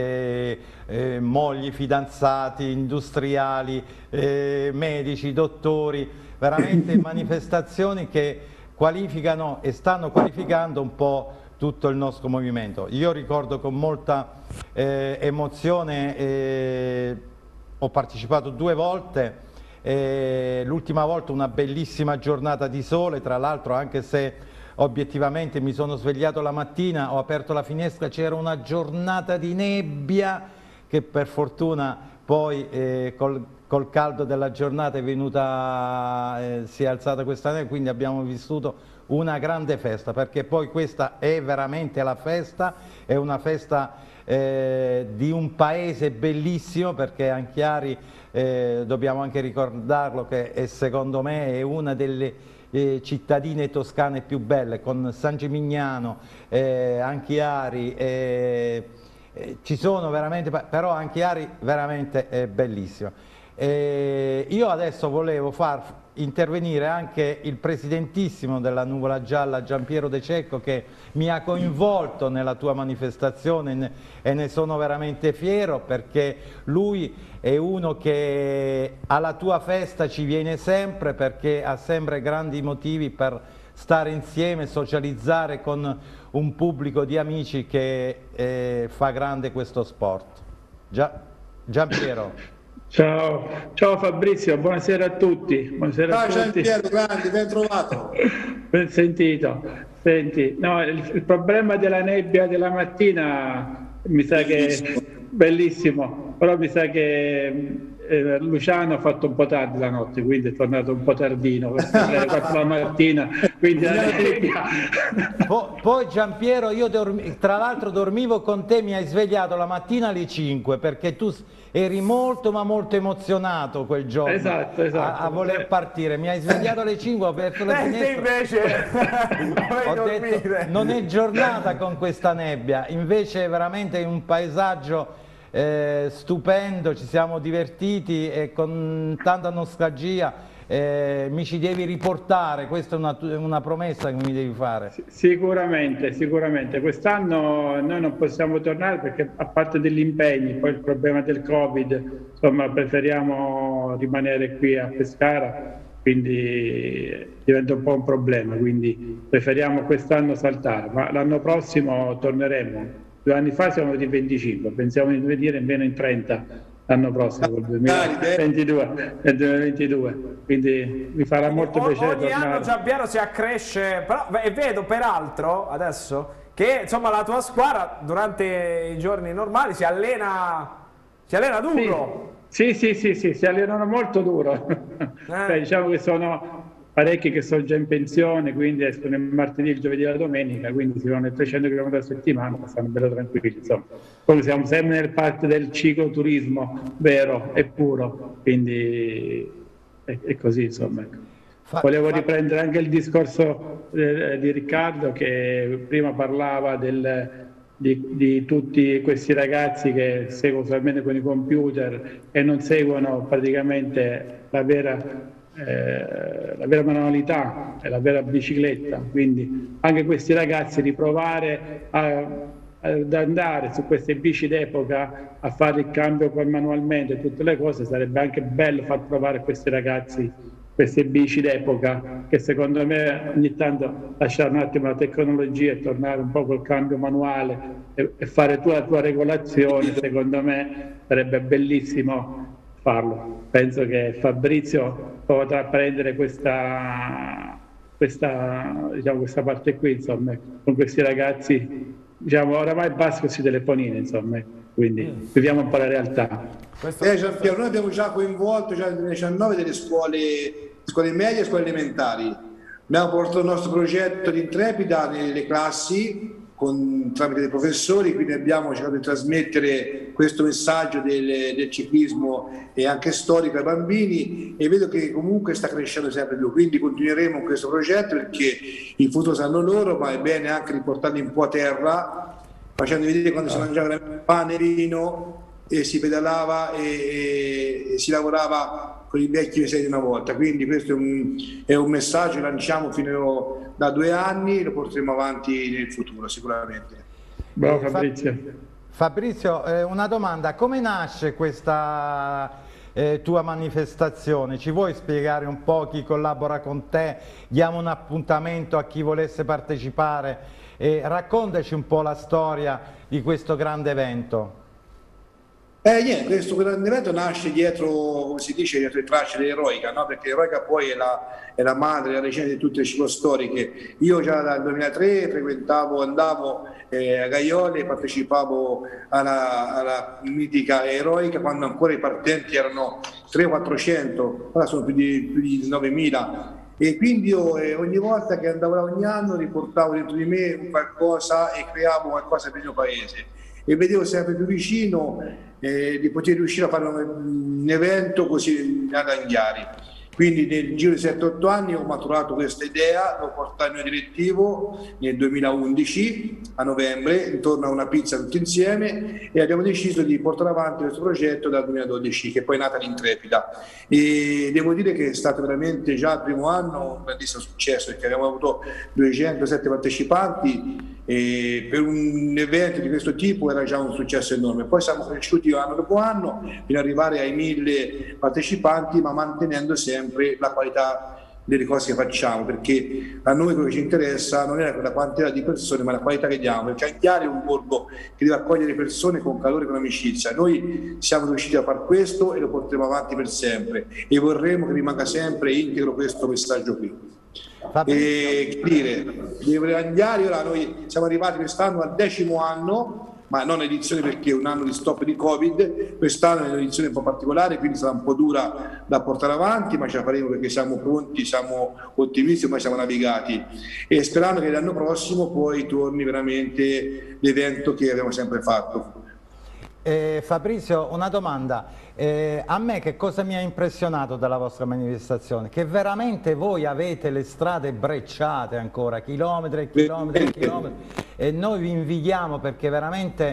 eh, eh, mogli, fidanzati, industriali, eh, medici, dottori, veramente manifestazioni che qualificano e stanno qualificando un po' tutto il nostro movimento. Io ricordo con molta eh, emozione, eh, ho partecipato due volte, eh, l'ultima volta una bellissima giornata di sole, tra l'altro, anche se obiettivamente mi sono svegliato la mattina, ho aperto la finestra, c'era una giornata di nebbia che per fortuna poi eh, col, col caldo della giornata è venuta, eh, si è alzata questa nebbia, quindi abbiamo vissuto una grande festa, perché poi questa è veramente la festa, è una festa eh, di un paese bellissimo, perché a Chiari, eh, dobbiamo anche ricordarlo, che è, secondo me è una delle eh, cittadine toscane più belle, con San Gimignano, eh, Anchiari, eh, eh, ci sono veramente, però Anchiari veramente è bellissima. Eh, io adesso volevo far intervenire anche il presidentissimo della Nuvola Gialla, Giampiero De Cecco, che mi ha coinvolto nella tua manifestazione e ne sono veramente fiero, perché lui è uno che alla tua festa ci viene sempre, perché ha sempre grandi motivi per stare insieme, socializzare con un pubblico di amici che eh, fa grande questo sport. Gia, Giampiero. Ciao, ciao Fabrizio, buonasera a tutti. Buonasera Ciao a tutti. Giampiero, grandi, ben trovato. Ben sentito. Senti, no, il, il problema della nebbia della mattina mi sa Bellissimo. che bellissimo, però mi sa che eh, Luciano ha fatto un po' tardi la notte, quindi è tornato un po' tardino, alle quattro della mattina, quindi la nebbia. Poi, poi Giampiero, io tra l'altro dormivo con te, mi hai svegliato la mattina alle cinque, perché tu eri molto ma molto emozionato quel giorno, esatto, esatto. A, a voler partire. Mi hai svegliato alle cinque, ho aperto le finestre, invece ho detto non è giornata con questa nebbia, invece è veramente un paesaggio eh, stupendo, ci siamo divertiti e con tanta nostalgia. Eh, mi ci devi riportare, questa è una, una promessa che mi devi fare. Sicuramente, sicuramente. Quest'anno noi non possiamo tornare perché, a parte degli impegni, poi il problema del Covid, insomma, preferiamo rimanere qui a Pescara, quindi diventa un po' un problema, quindi preferiamo quest'anno saltare, ma l'anno prossimo torneremo. due anni fa siamo venuti venticinque, pensiamo di venire almeno in trenta l'anno prossimo, col duemilaventidue, nel duemilaventidue, quindi mi farà molto o, piacere ogni tornare. anno Giampiero si accresce, però e vedo peraltro adesso che insomma la tua squadra durante i giorni normali si allena, si allena duro. Sì, sì, sì, sì, si allenano molto duro. Eh. Beh, diciamo che sono parecchi che sono già in pensione, quindi escono il martedì, il giovedì e la domenica, quindi si vanno trecento chilometri a settimana, stanno bello tranquilli, insomma. Poi siamo sempre nel parte del cicloturismo vero e puro, quindi è, è così, insomma. Fa, Volevo fa... riprendere anche il discorso eh, di Riccardo, che prima parlava del, di, di tutti questi ragazzi che seguono solamente con i computer e non seguono praticamente la vera... Eh, la vera manualità e la vera bicicletta, quindi anche questi ragazzi riprovare a, ad andare su queste bici d'epoca a fare il cambio poi manualmente e tutte le cose, sarebbe anche bello far provare a questi ragazzi queste bici d'epoca, che secondo me ogni tanto lasciare un attimo la tecnologia e tornare un po' col cambio manuale e, e fare tu la tua regolazione, secondo me sarebbe bellissimo farlo. Penso che Fabrizio potrà prendere questa, questa, diciamo, questa parte qui, insomma, con questi ragazzi, diciamo, oramai basta questi telefonini, insomma, quindi mm. viviamo un po' la realtà. Eh, Giampiero, noi abbiamo già coinvolto già nel duemiladiciannove delle scuole, scuole medie e scuole elementari. Abbiamo portato il nostro progetto di Intrepida nelle classi con, tramite dei professori, quindi abbiamo cercato di trasmettere questo messaggio del, del ciclismo e anche storico ai bambini, e vedo che comunque sta crescendo sempre più, quindi continueremo con questo progetto perché il futuro sanno loro, ma è bene anche riportarli un po' a terra, facendo vedere quando si mangiava il pane e vino e si pedalava e, e, e si lavorava con i vecchi veseli di una volta. Quindi questo è un, è un messaggio che lanciamo fino da due anni, lo porteremo avanti nel futuro sicuramente. Bravo Fabrizio. Fabrizio, eh, una domanda: come nasce questa eh, tua manifestazione? Ci vuoi spiegare un po' chi collabora con te? Diamo un appuntamento a chi volesse partecipare e raccontaci un po' la storia di questo grande evento. Eh, niente, questo grande evento nasce dietro, come si dice, dietro le tracce dell'Eroica, no? Perché l'Eroica poi è la, è la madre, la regina di tutte le ciclostoriche. Io già dal duemilatré frequentavo, andavo eh, a Gaiole, partecipavo alla, alla mitica Eroica quando ancora i partenti erano trecento quattrocento, ora sono più di, più di novemila. E quindi io eh, ogni volta che andavo là ogni anno riportavo dentro di me qualcosa e creavo qualcosa per il mio paese. E vedevo sempre più vicino eh, di poter riuscire a fare un, un evento così ad Anghiari. Quindi nel giro di sette otto anni ho maturato questa idea, l'ho portata al mio direttivo nel duemilaundici a novembre, intorno a una pizza tutti insieme, e abbiamo deciso di portare avanti questo progetto dal duemiladodici, che poi è nata l'Intrepida. E devo dire che è stato veramente già il primo anno un grandissimo successo, perché abbiamo avuto duecentosette partecipanti. E per un evento di questo tipo era già un successo enorme. Poi siamo cresciuti anno dopo anno fino ad arrivare ai mille partecipanti, ma mantenendo sempre la qualità delle cose che facciamo, perché a noi quello che ci interessa non è la quantità di persone ma la qualità che diamo, perché Anghiari è un borgo che deve accogliere persone con calore e con amicizia. Noi siamo riusciti a fare questo e lo porteremo avanti per sempre, e vorremmo che rimanga sempre integro questo messaggio qui. E che dire, Anghiari, ora noi siamo arrivati quest'anno al decimo anno, ma non edizione perché è un anno di stop di Covid, quest'anno è un'edizione un po' particolare, quindi sarà un po' dura da portare avanti, ma ce la faremo perché siamo pronti, siamo ottimisti, ma siamo navigati, e sperando che l'anno prossimo poi torni veramente l'evento che abbiamo sempre fatto. Eh, Fabrizio, una domanda. Eh, a me che cosa mi ha impressionato dalla vostra manifestazione? Che veramente voi avete le strade brecciate ancora, chilometri e chilometri e chilometri, e noi vi invidiamo perché veramente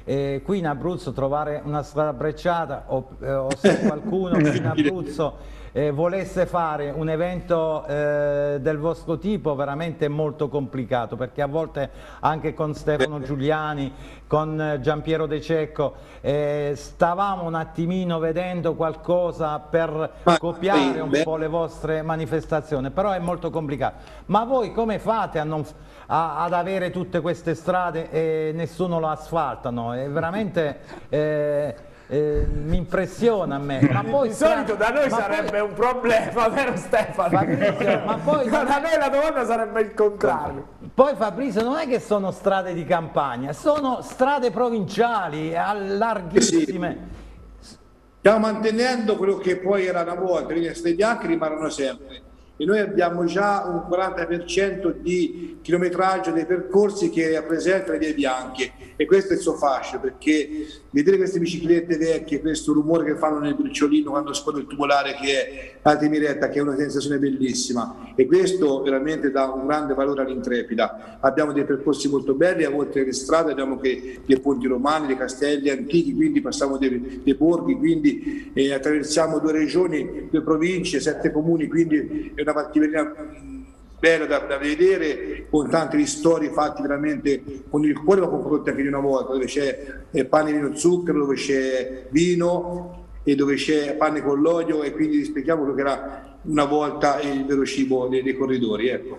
eh, qui in Abruzzo trovare una strada brecciata o, eh, o se qualcuno qui in Abruzzo eh, volesse fare un evento eh, del vostro tipo, veramente è molto complicato, perché a volte anche con Stefano Giuliani, con Giampiero De Cecco eh, stavamo un attimino vedendo qualcosa per copiare un po' le vostre manifestazioni, però è molto complicato. Ma voi come fate a non, a, ad avere tutte queste strade e nessuno lo asfaltano? È veramente eh, eh, mi impressiona a me. Ma poi di solito da noi sarebbe poi... un problema, vero Stefano? Fabrizio, ma poi da noi la domanda sarebbe il contrario. Poi Fabrizio, non è che sono strade di campagna, sono strade provinciali larghissime. Sì. Stiamo mantenendo quello che poi era una volta, le strade bianche rimarranno sempre. E noi abbiamo già un quaranta per cento di chilometraggio dei percorsi che rappresenta le vie bianche, e questo è il suo fascio, perché vedere queste biciclette vecchie, questo rumore che fanno nel briciolino quando scorre il tubolare che è la Temiretta, che è una sensazione bellissima, e questo veramente dà un grande valore all'Intrepida. Abbiamo dei percorsi molto belli, a volte le strade abbiamo che dei ponti romani, dei castelli antichi, quindi passiamo dei, dei borghi, quindi eh, attraversiamo due regioni, due province, sette comuni, quindi è una particolare bella da, da vedere, con tanti ristori fatti veramente con il cuore, ma con prodotti anche di una volta, dove c'è eh, pane, vino, zucchero, dove c'è vino e dove c'è pane con l'olio, e quindi rispecchiamo quello che era una volta il vero cibo dei, dei corridori, ecco.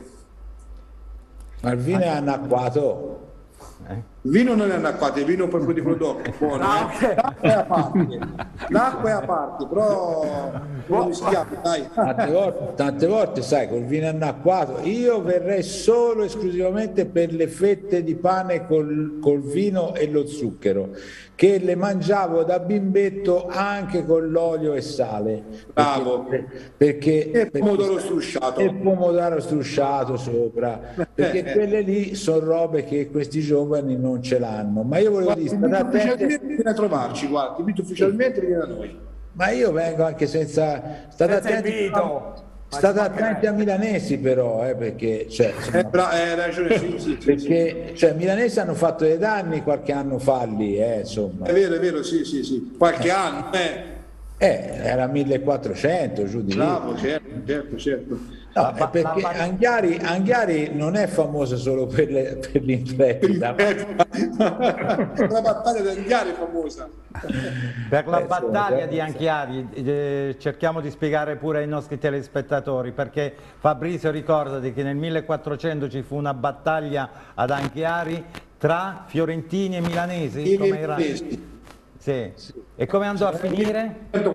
Ma il vino è annacquato? Eh? Il vino non è annacquato, il vino è proprio di prodotto buono, ah, eh? okay. L'acqua è a parte, l'acqua è a parte, però non rischiamo, dai. Tante volte, tante volte, sai, col vino annacquato, io verrei solo esclusivamente per le fette di pane col, col vino e lo zucchero, che le mangiavo da bimbetto anche con l'olio e sale. Bravo. Perché, perché, e pomodoro perché, strusciato. E pomodoro strusciato sopra, perché eh, quelle lì sono robe che questi giovani non ce l'hanno. Ma io volevo dire, state attenti, vieni a trovarci, guarda, ti invito ufficialmente, vieni da noi. Ma io vengo anche senza, state senza attenti, invito. State attenti a milanesi però, eh, perché cioè, eh, bra- eh, ragione, sì, sì, perché sì. Cioè, milanesi hanno fatto dei danni qualche anno fa lì, eh, insomma. È vero, è vero, sì, sì, sì. Qualche eh. anno, eh. Eh, era millequattrocento, giù di lì. Bravo, certo, certo, certo. No, è perché Anghiari, Anghiari non è famosa solo per, le, per l'Intrepida. La battaglia di Anghiari è famosa. Per la battaglia di Anghiari eh, cerchiamo di spiegare pure ai nostri telespettatori, perché Fabrizio, ricordati che nel millequattrocento ci fu una battaglia ad Anghiari tra fiorentini e milanesi. Come era? Sì. Sì. E come andò a finire?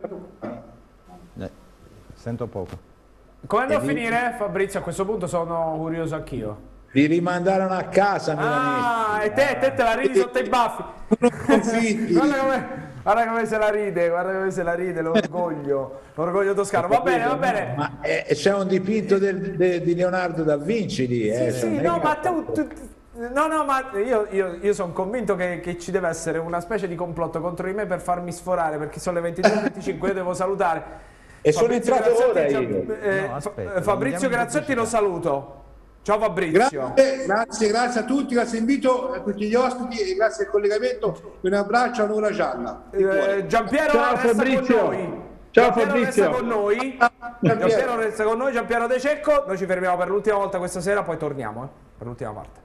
Eh, sento poco. Come andò a finire, Fabrizio? A questo punto sono curioso anch'io. Li rimandarono a casa. Ah, e te, te te la ridi sotto i baffi. guarda, come, guarda come se la ride, guarda come se la ride, l'orgoglio, l'orgoglio toscano. Va bene, va bene. Ma c'è un dipinto del, de, di Leonardo da Vinci lì. Eh, sì, sì, no, ma tu... tu No, no, ma io, io, io sono convinto che, che ci deve essere una specie di complotto contro di me per farmi sforare, perché sono le ventidue e venticinque, io devo salutare. E sono entrato ora io. Eh, no, aspetta, Fabrizio Graziotti lo saluto. Ciao Fabrizio. Grazie, grazie, grazie a tutti, grazie all'invito, a tutti gli ospiti e grazie al collegamento. Un abbraccio a un'ora gialla. Eh, Giampiero Ciao, resta Fabrizio. con noi. Ciao Giampiero Fabrizio. resta con noi. Giampiero resta con noi, Giampiero De Cecco. Noi ci fermiamo per l'ultima volta questa sera, poi torniamo eh, per l'ultima parte.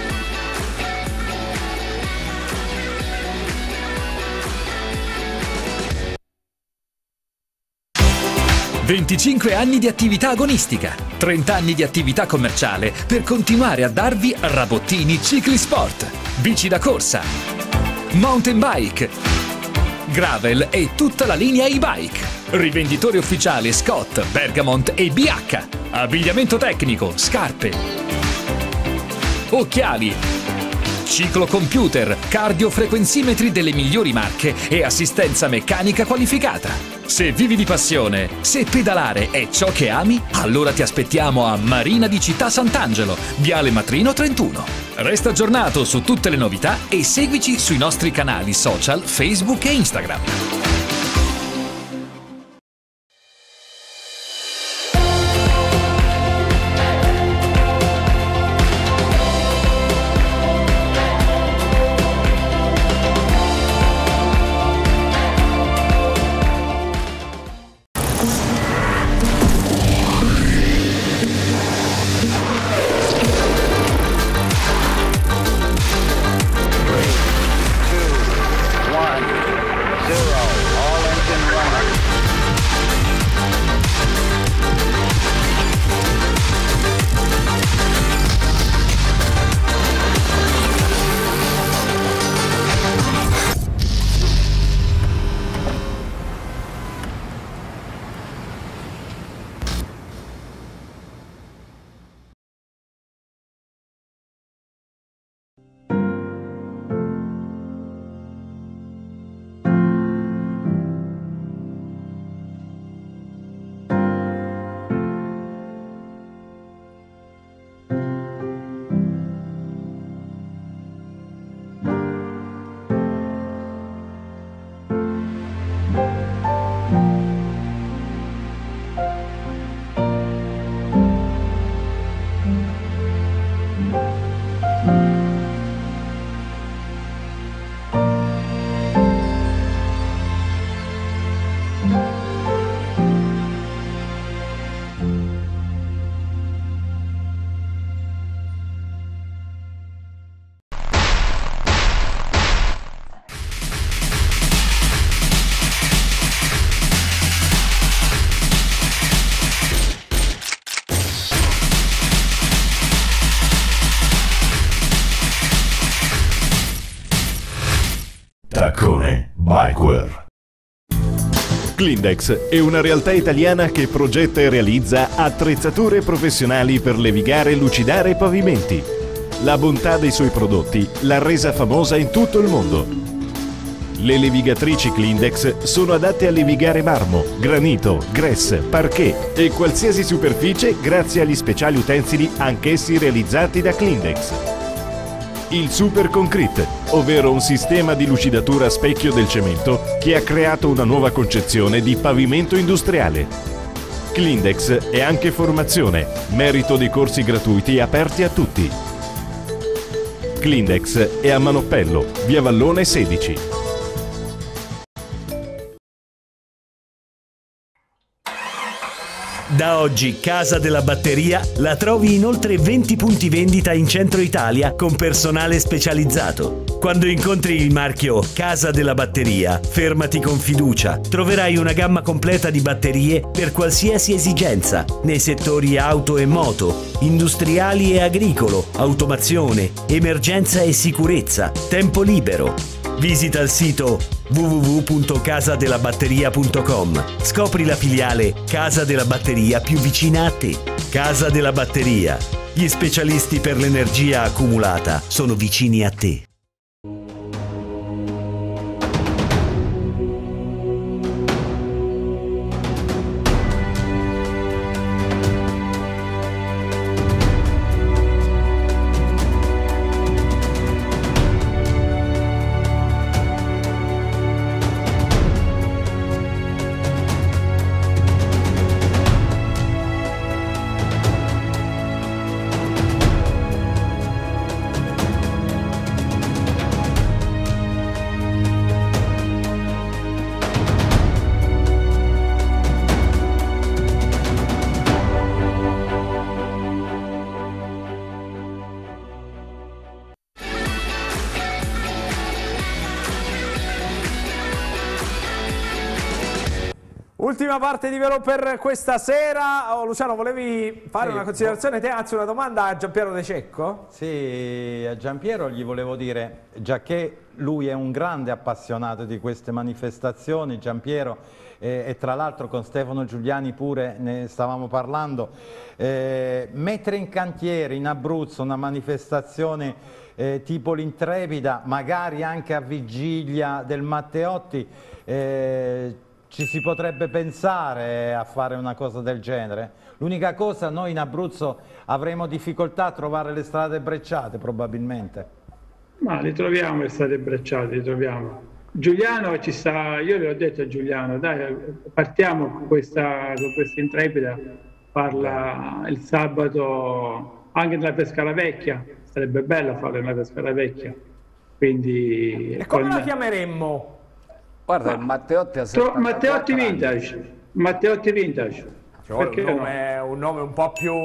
venticinque anni di attività agonistica, trenta anni di attività commerciale per continuare a darvi Rabottini Ciclisport, bici da corsa, mountain bike, gravel e tutta la linea e-bike, rivenditore ufficiale Scott, Bergamont e B H, abbigliamento tecnico, scarpe, occhiali, ciclocomputer, cardiofrequenzimetri delle migliori marche e assistenza meccanica qualificata. Se vivi di passione, se pedalare è ciò che ami, allora ti aspettiamo a Marina di Città Sant'Angelo, Viale Matrino trentuno. Resta aggiornato su tutte le novità e seguici sui nostri canali social Facebook e Instagram. Cookware. Clindex è una realtà italiana che progetta e realizza attrezzature professionali per levigare, lucidare pavimenti. La bontà dei suoi prodotti l'ha resa famosa in tutto il mondo. Le levigatrici Clindex sono adatte a levigare marmo, granito, grès, parquet e qualsiasi superficie grazie agli speciali utensili anch'essi realizzati da Clindex. Il Super Concrete, ovvero un sistema di lucidatura a specchio del cemento che ha creato una nuova concezione di pavimento industriale. Clindex è anche formazione, merito dei corsi gratuiti aperti a tutti. Clindex è a Manoppello, via Vallone sedici. Da oggi Casa della Batteria la trovi in oltre venti punti vendita in centro Italia con personale specializzato. Quando incontri il marchio Casa della Batteria, fermati con fiducia. Troverai una gamma completa di batterie per qualsiasi esigenza, nei settori auto e moto, industriali e agricolo, automazione, emergenza e sicurezza, tempo libero. Visita il sito w w w punto casa della batteria punto com. Scopri la filiale Casa della Batteria più vicina a te. Casa della Batteria. Gli specialisti per l'energia accumulata sono vicini a te. Ultima parte di Velo per questa sera. Oh, Luciano, volevi fare sì, una considerazione? Te, anzi una domanda a Giampiero De Cecco? Sì, a Giampiero gli volevo dire, già che lui è un grande appassionato di queste manifestazioni, Giampiero, eh, e tra l'altro con Stefano Giuliani pure ne stavamo parlando, eh, mettere in cantiere in Abruzzo una manifestazione eh, tipo l'Intrepida, magari anche a vigilia del Matteotti, eh, ci si potrebbe pensare a fare una cosa del genere? L'unica cosa, noi in Abruzzo avremo difficoltà a trovare le strade brecciate probabilmente. Ma le troviamo le strade brecciate, le troviamo. Giuliano ci sta, io le ho detto a Giuliano, dai, partiamo con questa, con questa Intrepida, parla il sabato anche nella Pescara Vecchia, sarebbe bello fare nella Pescara Vecchia. Quindi, e come con... la chiameremmo? Guarda, il Matteotti ha settantaquattro Matteotti Vintage. Matteotti Vintage. Cioè, un, nome, no? un nome un po' più...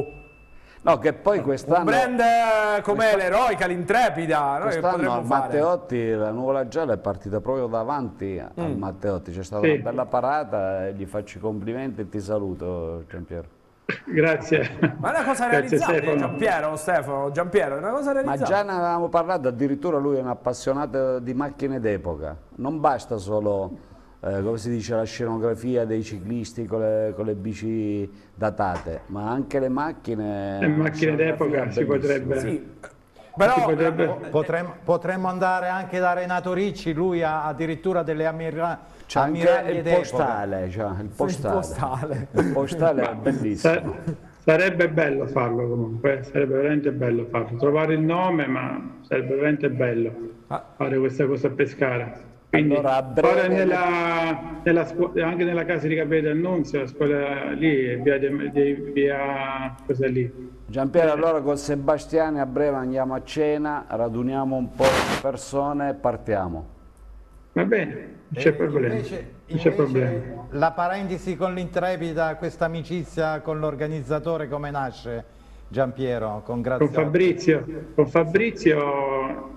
No, che poi quest'anno... Un brand come l'Eroica, l'Intrepida. Quest'anno al Matteotti la nuvola gialla è partita proprio davanti mm. al Matteotti. C'è stata sì. una bella parata e gli faccio i complimenti e ti saluto, Giampiero. Grazie. Ma è una cosa realizzata, Giampiero, Stefano, Giampiero, è una cosa realizzata. Ma già ne avevamo parlato, addirittura lui è un appassionato di macchine d'epoca. Non basta solo, eh, come si dice, la scenografia dei ciclisti con le, con le bici datate, ma anche le macchine... Le macchine d'epoca si potrebbe... Sì. Però si potrebbe... Potremmo, potremmo andare anche da Renato Ricci, lui ha addirittura delle ammira... C'è anche il postale, cioè, il postale, il postale, il postale è bellissimo. Sarebbe bello farlo comunque, sarebbe veramente bello farlo, trovare il nome, ma sarebbe veramente bello fare questa cosa a Pescara. Quindi allora, breve... nella, nella anche nella casa di Gabriele D'Annunzio, la scuola lì, via, di, via cosa lì. Giampiero, allora con Sebastiani a breve andiamo a cena, raduniamo un po' di persone e partiamo. Va bene, non c'è problema. Invece, non c'è problema. La parentesi con l'Intrepida, questa amicizia con l'organizzatore come nasce, Giampiero? Con, con Fabrizio, con Fabrizio,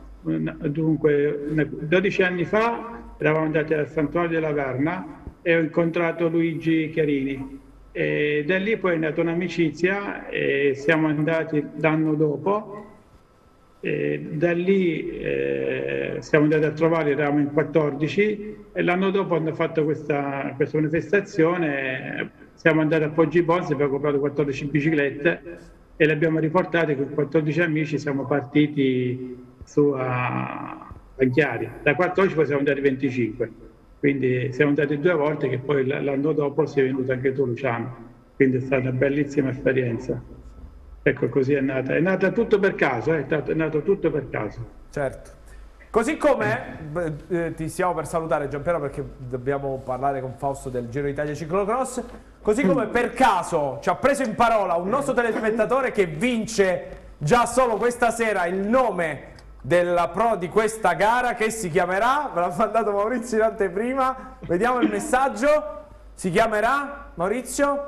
dunque dodici anni fa eravamo andati al Santuario della Verna e ho incontrato Luigi Chiarini e da lì poi è nata un'amicizia e siamo andati l'anno dopo E da lì eh, siamo andati a trovare, eravamo in quattordici e l'anno dopo hanno fatto questa, questa manifestazione, siamo andati a Poggi Bonzi, abbiamo comprato quattordici biciclette e le abbiamo riportate con quattordici amici, siamo partiti su a, a Chiari, da quattordici poi siamo andati venticinque, quindi siamo andati due volte che poi l'anno dopo sei venuto anche tu Luciano, quindi è stata una bellissima esperienza. Ecco, così è nata, è nata tutto per caso, eh? È nato tutto per caso. Certo. Così come, eh, ti stiamo per salutare Giampiero perché dobbiamo parlare con Fausto del Giro d'Italia Ciclocross, così come per caso ci ha preso in parola un nostro telespettatore che vince già solo questa sera il nome della pro di questa gara, che si chiamerà, me l'ha mandato Maurizio in anteprima, vediamo il messaggio, si chiamerà Maurizio?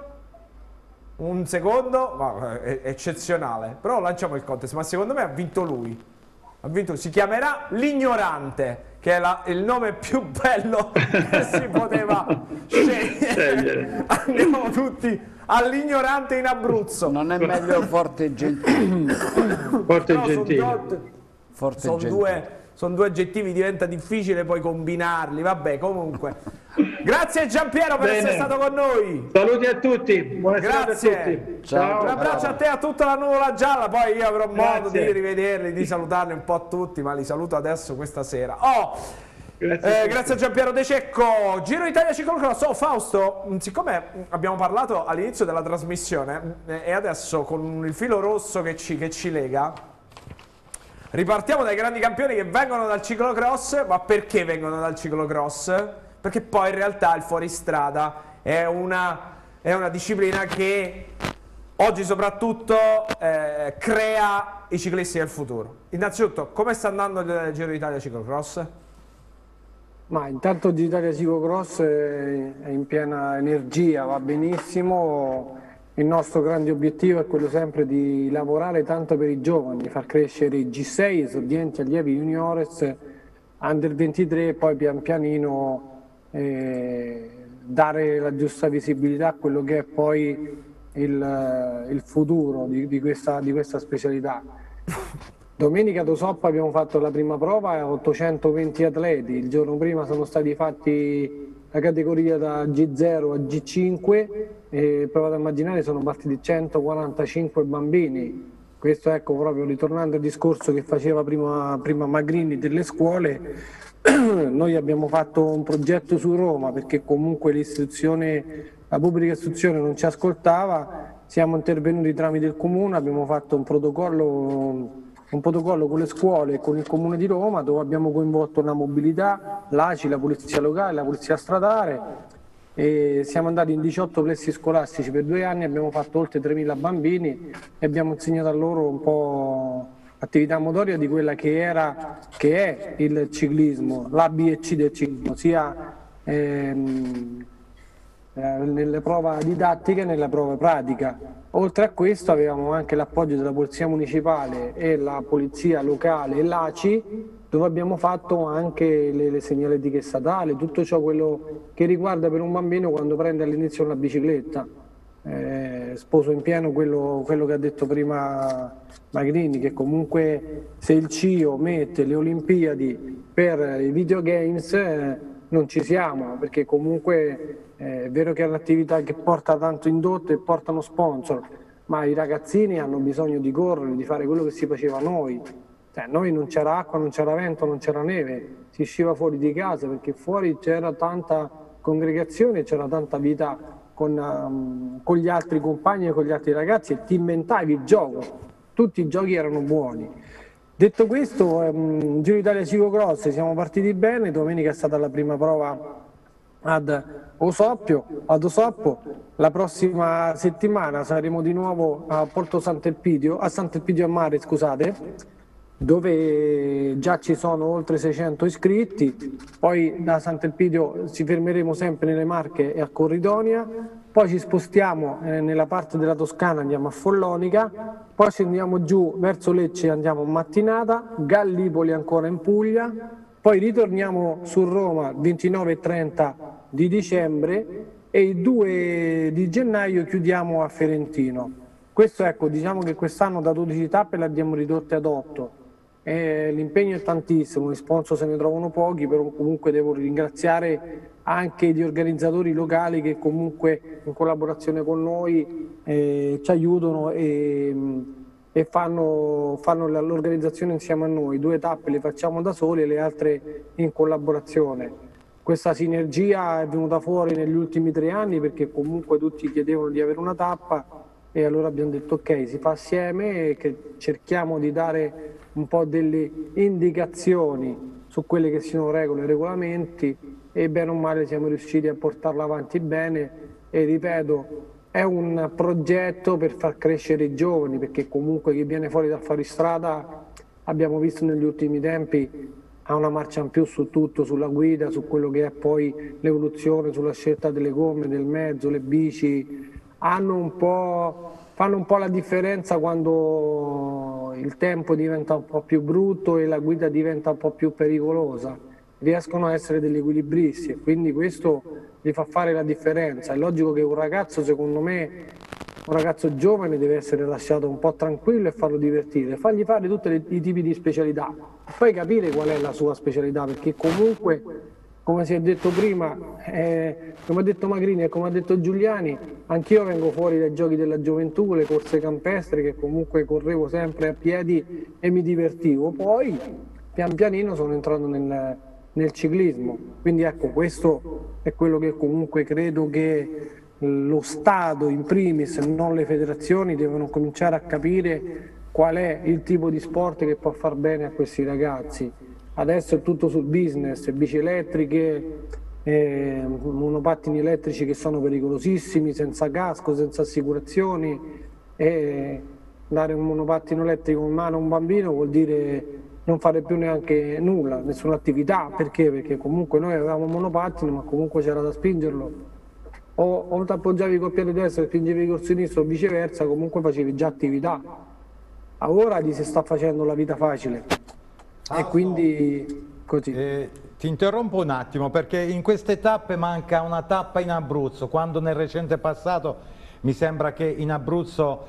Un secondo, ma è eccezionale, però lanciamo il contest, ma secondo me ha vinto lui, ha vinto, si chiamerà L'Ignorante, che è la, il nome più bello che si poteva scegliere. Andiamo tutti all'Ignorante in Abruzzo. Non è meglio Forte e Gentile? Forte e no, Gentile. Sono, Forte sono, Gentile. due, sono due aggettivi, diventa difficile poi combinarli, vabbè, comunque. Grazie Giampiero per Bene. essere stato con noi. Saluti a tutti, buona serata a Grazie. tutti. Ciao. Un abbraccio a te e a tutta la nuvola gialla, poi io avrò modo Grazie. di rivederli, di salutarli un po' tutti, ma li saluto adesso questa sera. Oh, Grazie, eh, grazie a Giampiero De Cecco. Giro Italia Ciclocross. Oh Fausto, siccome abbiamo parlato all'inizio della trasmissione eh, e adesso con il filo rosso che ci, che ci lega, ripartiamo dai grandi campioni che vengono dal ciclocross. Ma perché vengono dal ciclocross? Perché poi in realtà il fuoristrada è una, è una disciplina che oggi soprattutto eh, crea i ciclisti del futuro. Innanzitutto, come sta andando il Giro d'Italia Ciclocross? Ma intanto il Giro d'Italia Ciclocross è in piena energia, va benissimo. Il nostro grande obiettivo è quello sempre di lavorare tanto per i giovani, di far crescere i G sei, esordienti, allievi, juniores, under ventitré e poi pian pianino eh, dare la giusta visibilità a quello che è poi il, il futuro di, di, questa, di questa specialità. Domenica ad Osoppo abbiamo fatto la prima prova a ottocentoventi atleti, il giorno prima sono stati fatti la categoria da G zero a G cinque e provate a immaginare sono partiti centoquarantacinque bambini. Questo, ecco, proprio ritornando al discorso che faceva prima, prima Magrini delle scuole, noi abbiamo fatto un progetto su Roma perché comunque l'istruzione, la pubblica istruzione non ci ascoltava, siamo intervenuti tramite il comune, abbiamo fatto un protocollo, un protocollo con le scuole e con il comune di Roma dove abbiamo coinvolto la mobilità, l'A C I, la polizia locale, la polizia stradale e siamo andati in diciotto plessi scolastici per due anni, abbiamo fatto oltre tremila bambini e abbiamo insegnato a loro un po' attività motoria di quella che era, che è il ciclismo, l'A B e C del ciclismo, sia ehm, eh, nelle prove didattiche e nella prova pratica. Oltre a questo avevamo anche l'appoggio della Polizia Municipale e la Polizia Locale e l'A C I, dove abbiamo fatto anche le, le segnaletiche statali, tutto ciò quello che riguarda per un bambino quando prende all'inizio una bicicletta. Eh, sposo in pieno quello, quello che ha detto prima Magrini, che comunque se il C I O mette le Olimpiadi per i videogames eh, non ci siamo, perché comunque eh, è vero che è un'attività che porta tanto indotto e portano sponsor, ma i ragazzini hanno bisogno di correre, di fare quello che si faceva noi. Cioè, noi non c'era acqua, non c'era vento, non c'era neve, si usciva fuori di casa perché fuori c'era tanta congregazione, c'era tanta vita con, um, con gli altri compagni e con gli altri ragazzi e ti inventavi il gioco, tutti i giochi erano buoni. Detto questo, um, Giro d'Italia Ciclocross, siamo partiti bene, domenica è stata la prima prova ad Osoppio, ad Osoppo, la prossima settimana saremo di nuovo a Porto Sant'Elpidio, a Sant'Elpidio a Mare, scusate, dove già ci sono oltre seicento iscritti, poi da Sant'Elpidio ci fermeremo sempre nelle Marche e a Corridonia, poi ci spostiamo eh, nella parte della Toscana, andiamo a Follonica, poi scendiamo giù verso Lecce e andiamo a Mattinata, Gallipoli ancora in Puglia, poi ritorniamo su Roma il ventinove e trenta di dicembre e il due di gennaio chiudiamo a Ferentino. Questo, ecco, diciamo che quest'anno da dodici tappe le abbiamo ridotte ad otto. eh, l'impegno è tantissimo, gli sponsor se ne trovano pochi, però comunque devo ringraziare anche gli organizzatori locali che comunque in collaborazione con noi eh, ci aiutano e, e fanno, fanno l'organizzazione insieme a noi. Due tappe le facciamo da soli e le altre in collaborazione. Questa sinergia è venuta fuori negli ultimi tre anni perché comunque tutti chiedevano di avere una tappa e allora abbiamo detto ok, si fa assieme e che cerchiamo di dare un po' delle indicazioni su quelle che siano regole e regolamenti e bene o male siamo riusciti a portarla avanti bene e ripeto è un progetto per far crescere i giovani perché comunque chi viene fuori dal fuoristrada abbiamo visto negli ultimi tempi ha una marcia in più su tutto, sulla guida, su quello che è poi l'evoluzione, sulla scelta delle gomme, del mezzo, le bici, hanno un po', fanno un po' la differenza quando il tempo diventa un po' più brutto e la guida diventa un po' più pericolosa, riescono a essere degli equilibristi e quindi questo gli fa fare la differenza. È logico che un ragazzo, secondo me, un ragazzo giovane deve essere lasciato un po' tranquillo e farlo divertire, fargli fare tutti i tipi di specialità, poi capire qual è la sua specialità, perché comunque, come si è detto prima, eh, come ha detto Magrini e come ha detto Giuliani, anch'io vengo fuori dai giochi della gioventù, le corse campestre, che comunque correvo sempre a piedi e mi divertivo, poi pian pianino sono entrato nel, nel ciclismo, quindi ecco, questo è quello che comunque credo che lo Stato in primis, non le federazioni, devono cominciare a capire qual è il tipo di sport che può far bene a questi ragazzi. Adesso è tutto sul business, bici elettriche, eh, monopattini elettrici che sono pericolosissimi, senza casco, senza assicurazioni, e dare un monopattino elettrico in mano a un bambino vuol dire non fare più neanche nulla, nessuna attività. Perché? Perché comunque noi avevamo un monopattino ma comunque c'era da spingerlo. O, o ti appoggiavi col piede destro e spingevi col sinistro o viceversa, comunque facevi già attività. Ora gli si sta facendo la vita facile ah, e quindi così. Eh, ti interrompo un attimo perché in queste tappe manca una tappa in Abruzzo, quando nel recente passato mi sembra che in Abruzzo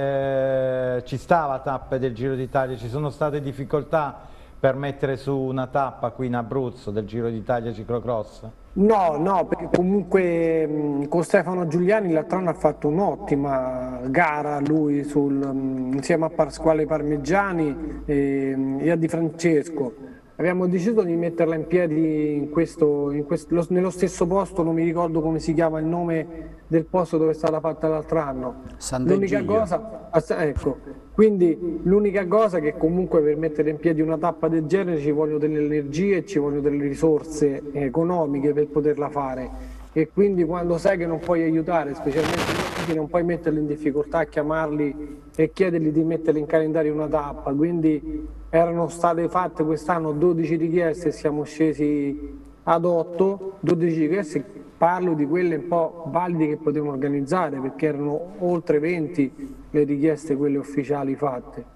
eh, ci stava tappe del Giro d'Italia, ci sono state difficoltà per mettere su una tappa qui in Abruzzo del Giro d'Italia ciclocross? No, no, perché comunque mh, con Stefano Giuliani l'altro anno ha fatto un'ottima gara lui sul, mh, insieme a Pasquale Parmigiani e, e a Di Francesco. Abbiamo deciso di metterla in piedi in questo, in questo, lo, nello stesso posto, non mi ricordo come si chiama il nome del posto dove è stata fatta l'altro anno. L'unica cosa, ecco, quindi l'unica cosa che comunque per mettere in piedi una tappa del genere ci vogliono delle energie e ci vogliono delle risorse economiche per poterla fare. E quindi quando sai che non puoi aiutare, specialmente non puoi metterli in difficoltà, chiamarli e chiedergli di metterli in calendario una tappa, quindi erano state fatte quest'anno dodici richieste e siamo scesi ad otto, dodici richieste, parlo di quelle un po' valide che potevamo organizzare perché erano oltre venti le richieste quelle ufficiali fatte.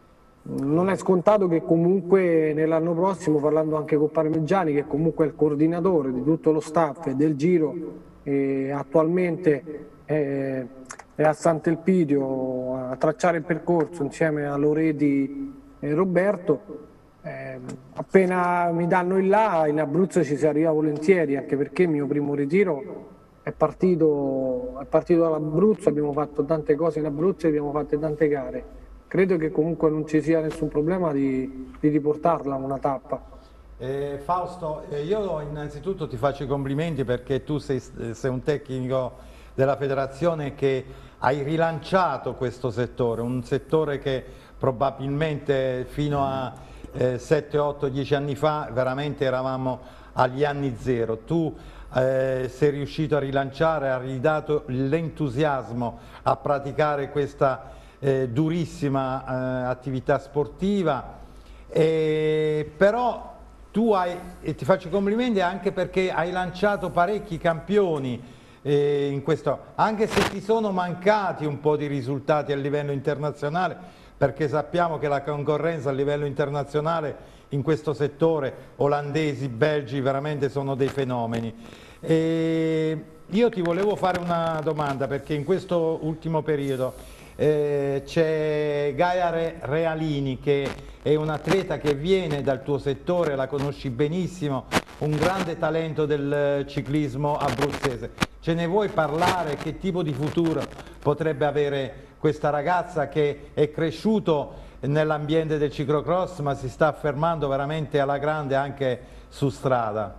Non è scontato che comunque nell'anno prossimo, parlando anche con Parmigiani che comunque è il coordinatore di tutto lo staff e del Giro, e attualmente è, è a Sant'Elpidio a tracciare il percorso insieme a Loredi e Roberto, eh, appena mi danno il là in Abruzzo ci si arriva volentieri, anche perché il mio primo ritiro è partito, è partito dall'Abruzzo, abbiamo fatto tante cose in Abruzzo e abbiamo fatto tante gare. Credo che comunque non ci sia nessun problema di, di riportarla una tappa. Eh, Fausto, eh, io innanzitutto ti faccio i complimenti perché tu sei, sei un tecnico della federazione che hai rilanciato questo settore, un settore che probabilmente fino a eh, sette, otto, dieci anni fa veramente eravamo agli anni zero. Tu eh, sei riuscito a rilanciare, hai ridato l'entusiasmo a praticare questa Eh, durissima eh, attività sportiva, eh, però tu hai, e ti faccio i complimenti anche perché hai lanciato parecchi campioni eh, in questo, anche se ti sono mancati un po' di risultati a livello internazionale, perché sappiamo che la concorrenza a livello internazionale in questo settore, olandesi, belgi, veramente sono dei fenomeni. E io ti volevo fare una domanda perché in questo ultimo periodo eh, c'è Gaia Re Realini che è un atleta che viene dal tuo settore, la conosci benissimo, un grande talento del ciclismo abruzzese. Ce ne vuoi parlare? Che tipo di futuro potrebbe avere questa ragazza che è cresciuto nell'ambiente del ciclocross ma si sta affermando veramente alla grande anche su strada?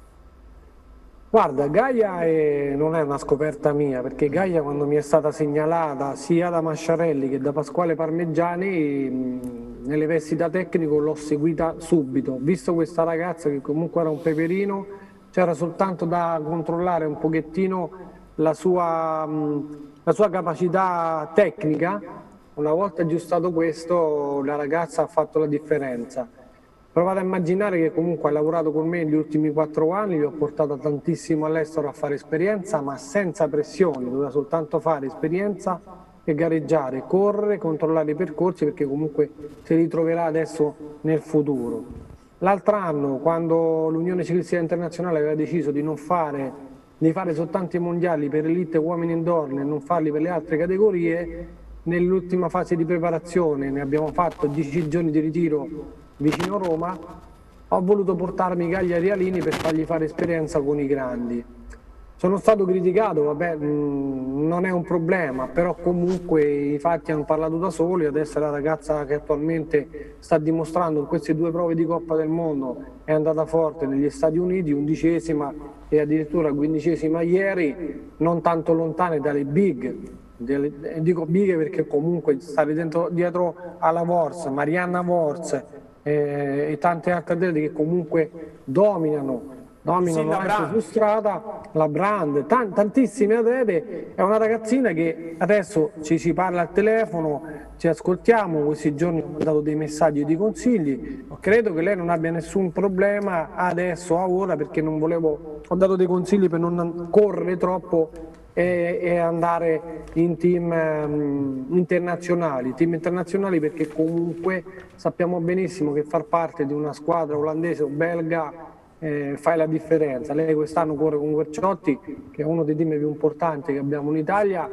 Guarda, Gaia è, non è una scoperta mia, perché Gaia quando mi è stata segnalata sia da Masciarelli che da Pasquale Parmigiani, mh, nelle vesti da tecnico l'ho seguita subito. Visto questa ragazza che comunque era un peperino, c'era soltanto da controllare un pochettino la sua, mh, la sua capacità tecnica. Una volta aggiustato questo, la ragazza ha fatto la differenza. Provate a immaginare che comunque ha lavorato con me negli ultimi quattro anni, vi ho portato tantissimo all'estero a fare esperienza, ma senza pressioni, doveva soltanto fare esperienza e gareggiare, correre, controllare i percorsi, perché comunque si ritroverà adesso nel futuro. L'altro anno, quando l'Unione Ciclistica Internazionale aveva deciso di non fare, di fare soltanto i mondiali per elite uomini indoor e non farli per le altre categorie, nell'ultima fase di preparazione, ne abbiamo fatto dieci giorni di ritiro vicino Roma, ho voluto portarmi Gaia Realini per fargli fare esperienza con i grandi. Sono stato criticato, vabbè, mh, non è un problema, però comunque i fatti hanno parlato da soli. Adesso è la ragazza che attualmente sta dimostrando in queste due prove di Coppa del Mondo, è andata forte negli Stati Uniti, undicesima e addirittura quindicesima ieri, non tanto lontane dalle big. Dico big perché comunque stare dentro, dietro alla Wors, Marianna Wors eh, e tante altre atlete che comunque dominano dominano sì, anche su strada, la Brand, tan tantissime atlete. È una ragazzina che adesso ci si parla al telefono, ci ascoltiamo, questi giorni ho dato dei messaggi di consigli, credo che lei non abbia nessun problema adesso, a ora, perché non volevo, ho dato dei consigli per non correre troppo e, e andare in team um, internazionali, team internazionali perché comunque sappiamo benissimo che far parte di una squadra olandese o belga Eh, fai la differenza. Lei quest'anno corre con Guerciotti, che è uno dei team più importanti che abbiamo in Italia,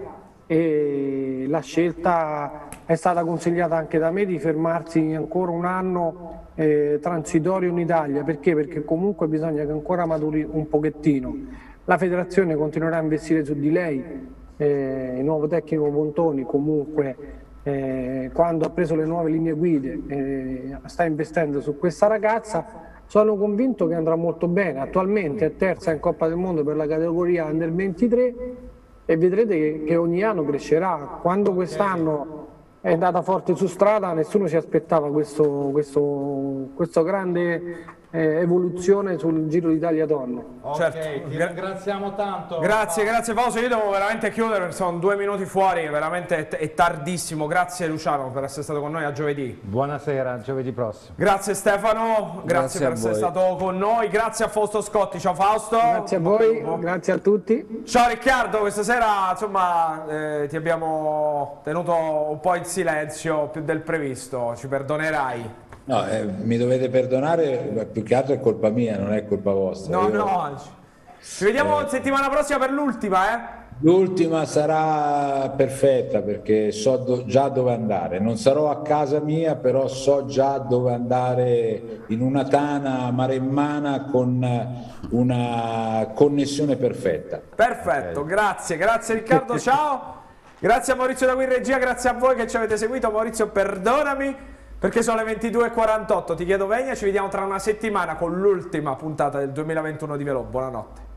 e la scelta è stata consigliata anche da me di fermarsi ancora un anno eh, transitorio in Italia. Perché? Perché comunque bisogna che ancora maturi un pochettino. La federazione continuerà a investire su di lei, eh, il nuovo tecnico Pontoni comunque eh, quando ha preso le nuove linee guide eh, sta investendo su questa ragazza. Sono convinto che andrà molto bene, attualmente è terza in Coppa del Mondo per la categoria Under ventitré e vedrete che, che ogni anno crescerà. Quando quest'anno è andata forte su strada nessuno si aspettava questo, questo, questo grande eh, evoluzione sul Giro d'Italia donne. Ok, certo. ti ringraziamo tanto. Grazie, grazie Fausto, io devo veramente chiudere, sono due minuti fuori, veramente è, è tardissimo. Grazie Luciano per essere stato con noi, a giovedì. Buonasera, giovedì prossimo. Grazie Stefano, grazie, grazie per essere stato con noi, grazie a Fausto Scotti, ciao Fausto. Grazie a voi, grazie a tutti. Ciao Riccardo, questa sera insomma eh, ti abbiamo tenuto un po' in silenzio più del previsto, ci perdonerai. No, eh, mi dovete perdonare, più che altro è colpa mia, non è colpa vostra. No, Io... no, ci vediamo eh... settimana prossima per l'ultima, eh? L'ultima sarà perfetta perché so do già dove andare. Non sarò a casa mia, però so già dove andare in una tana maremmana con una connessione perfetta. Perfetto, okay. Grazie, grazie Riccardo, ciao. Grazie a Maurizio da qui in regia, grazie a voi che ci avete seguito. Maurizio, perdonami perché sono le ventidue e quarantotto, ti chiedo vegna, ci vediamo tra una settimana con l'ultima puntata del duemilaventuno di Velò. Buonanotte.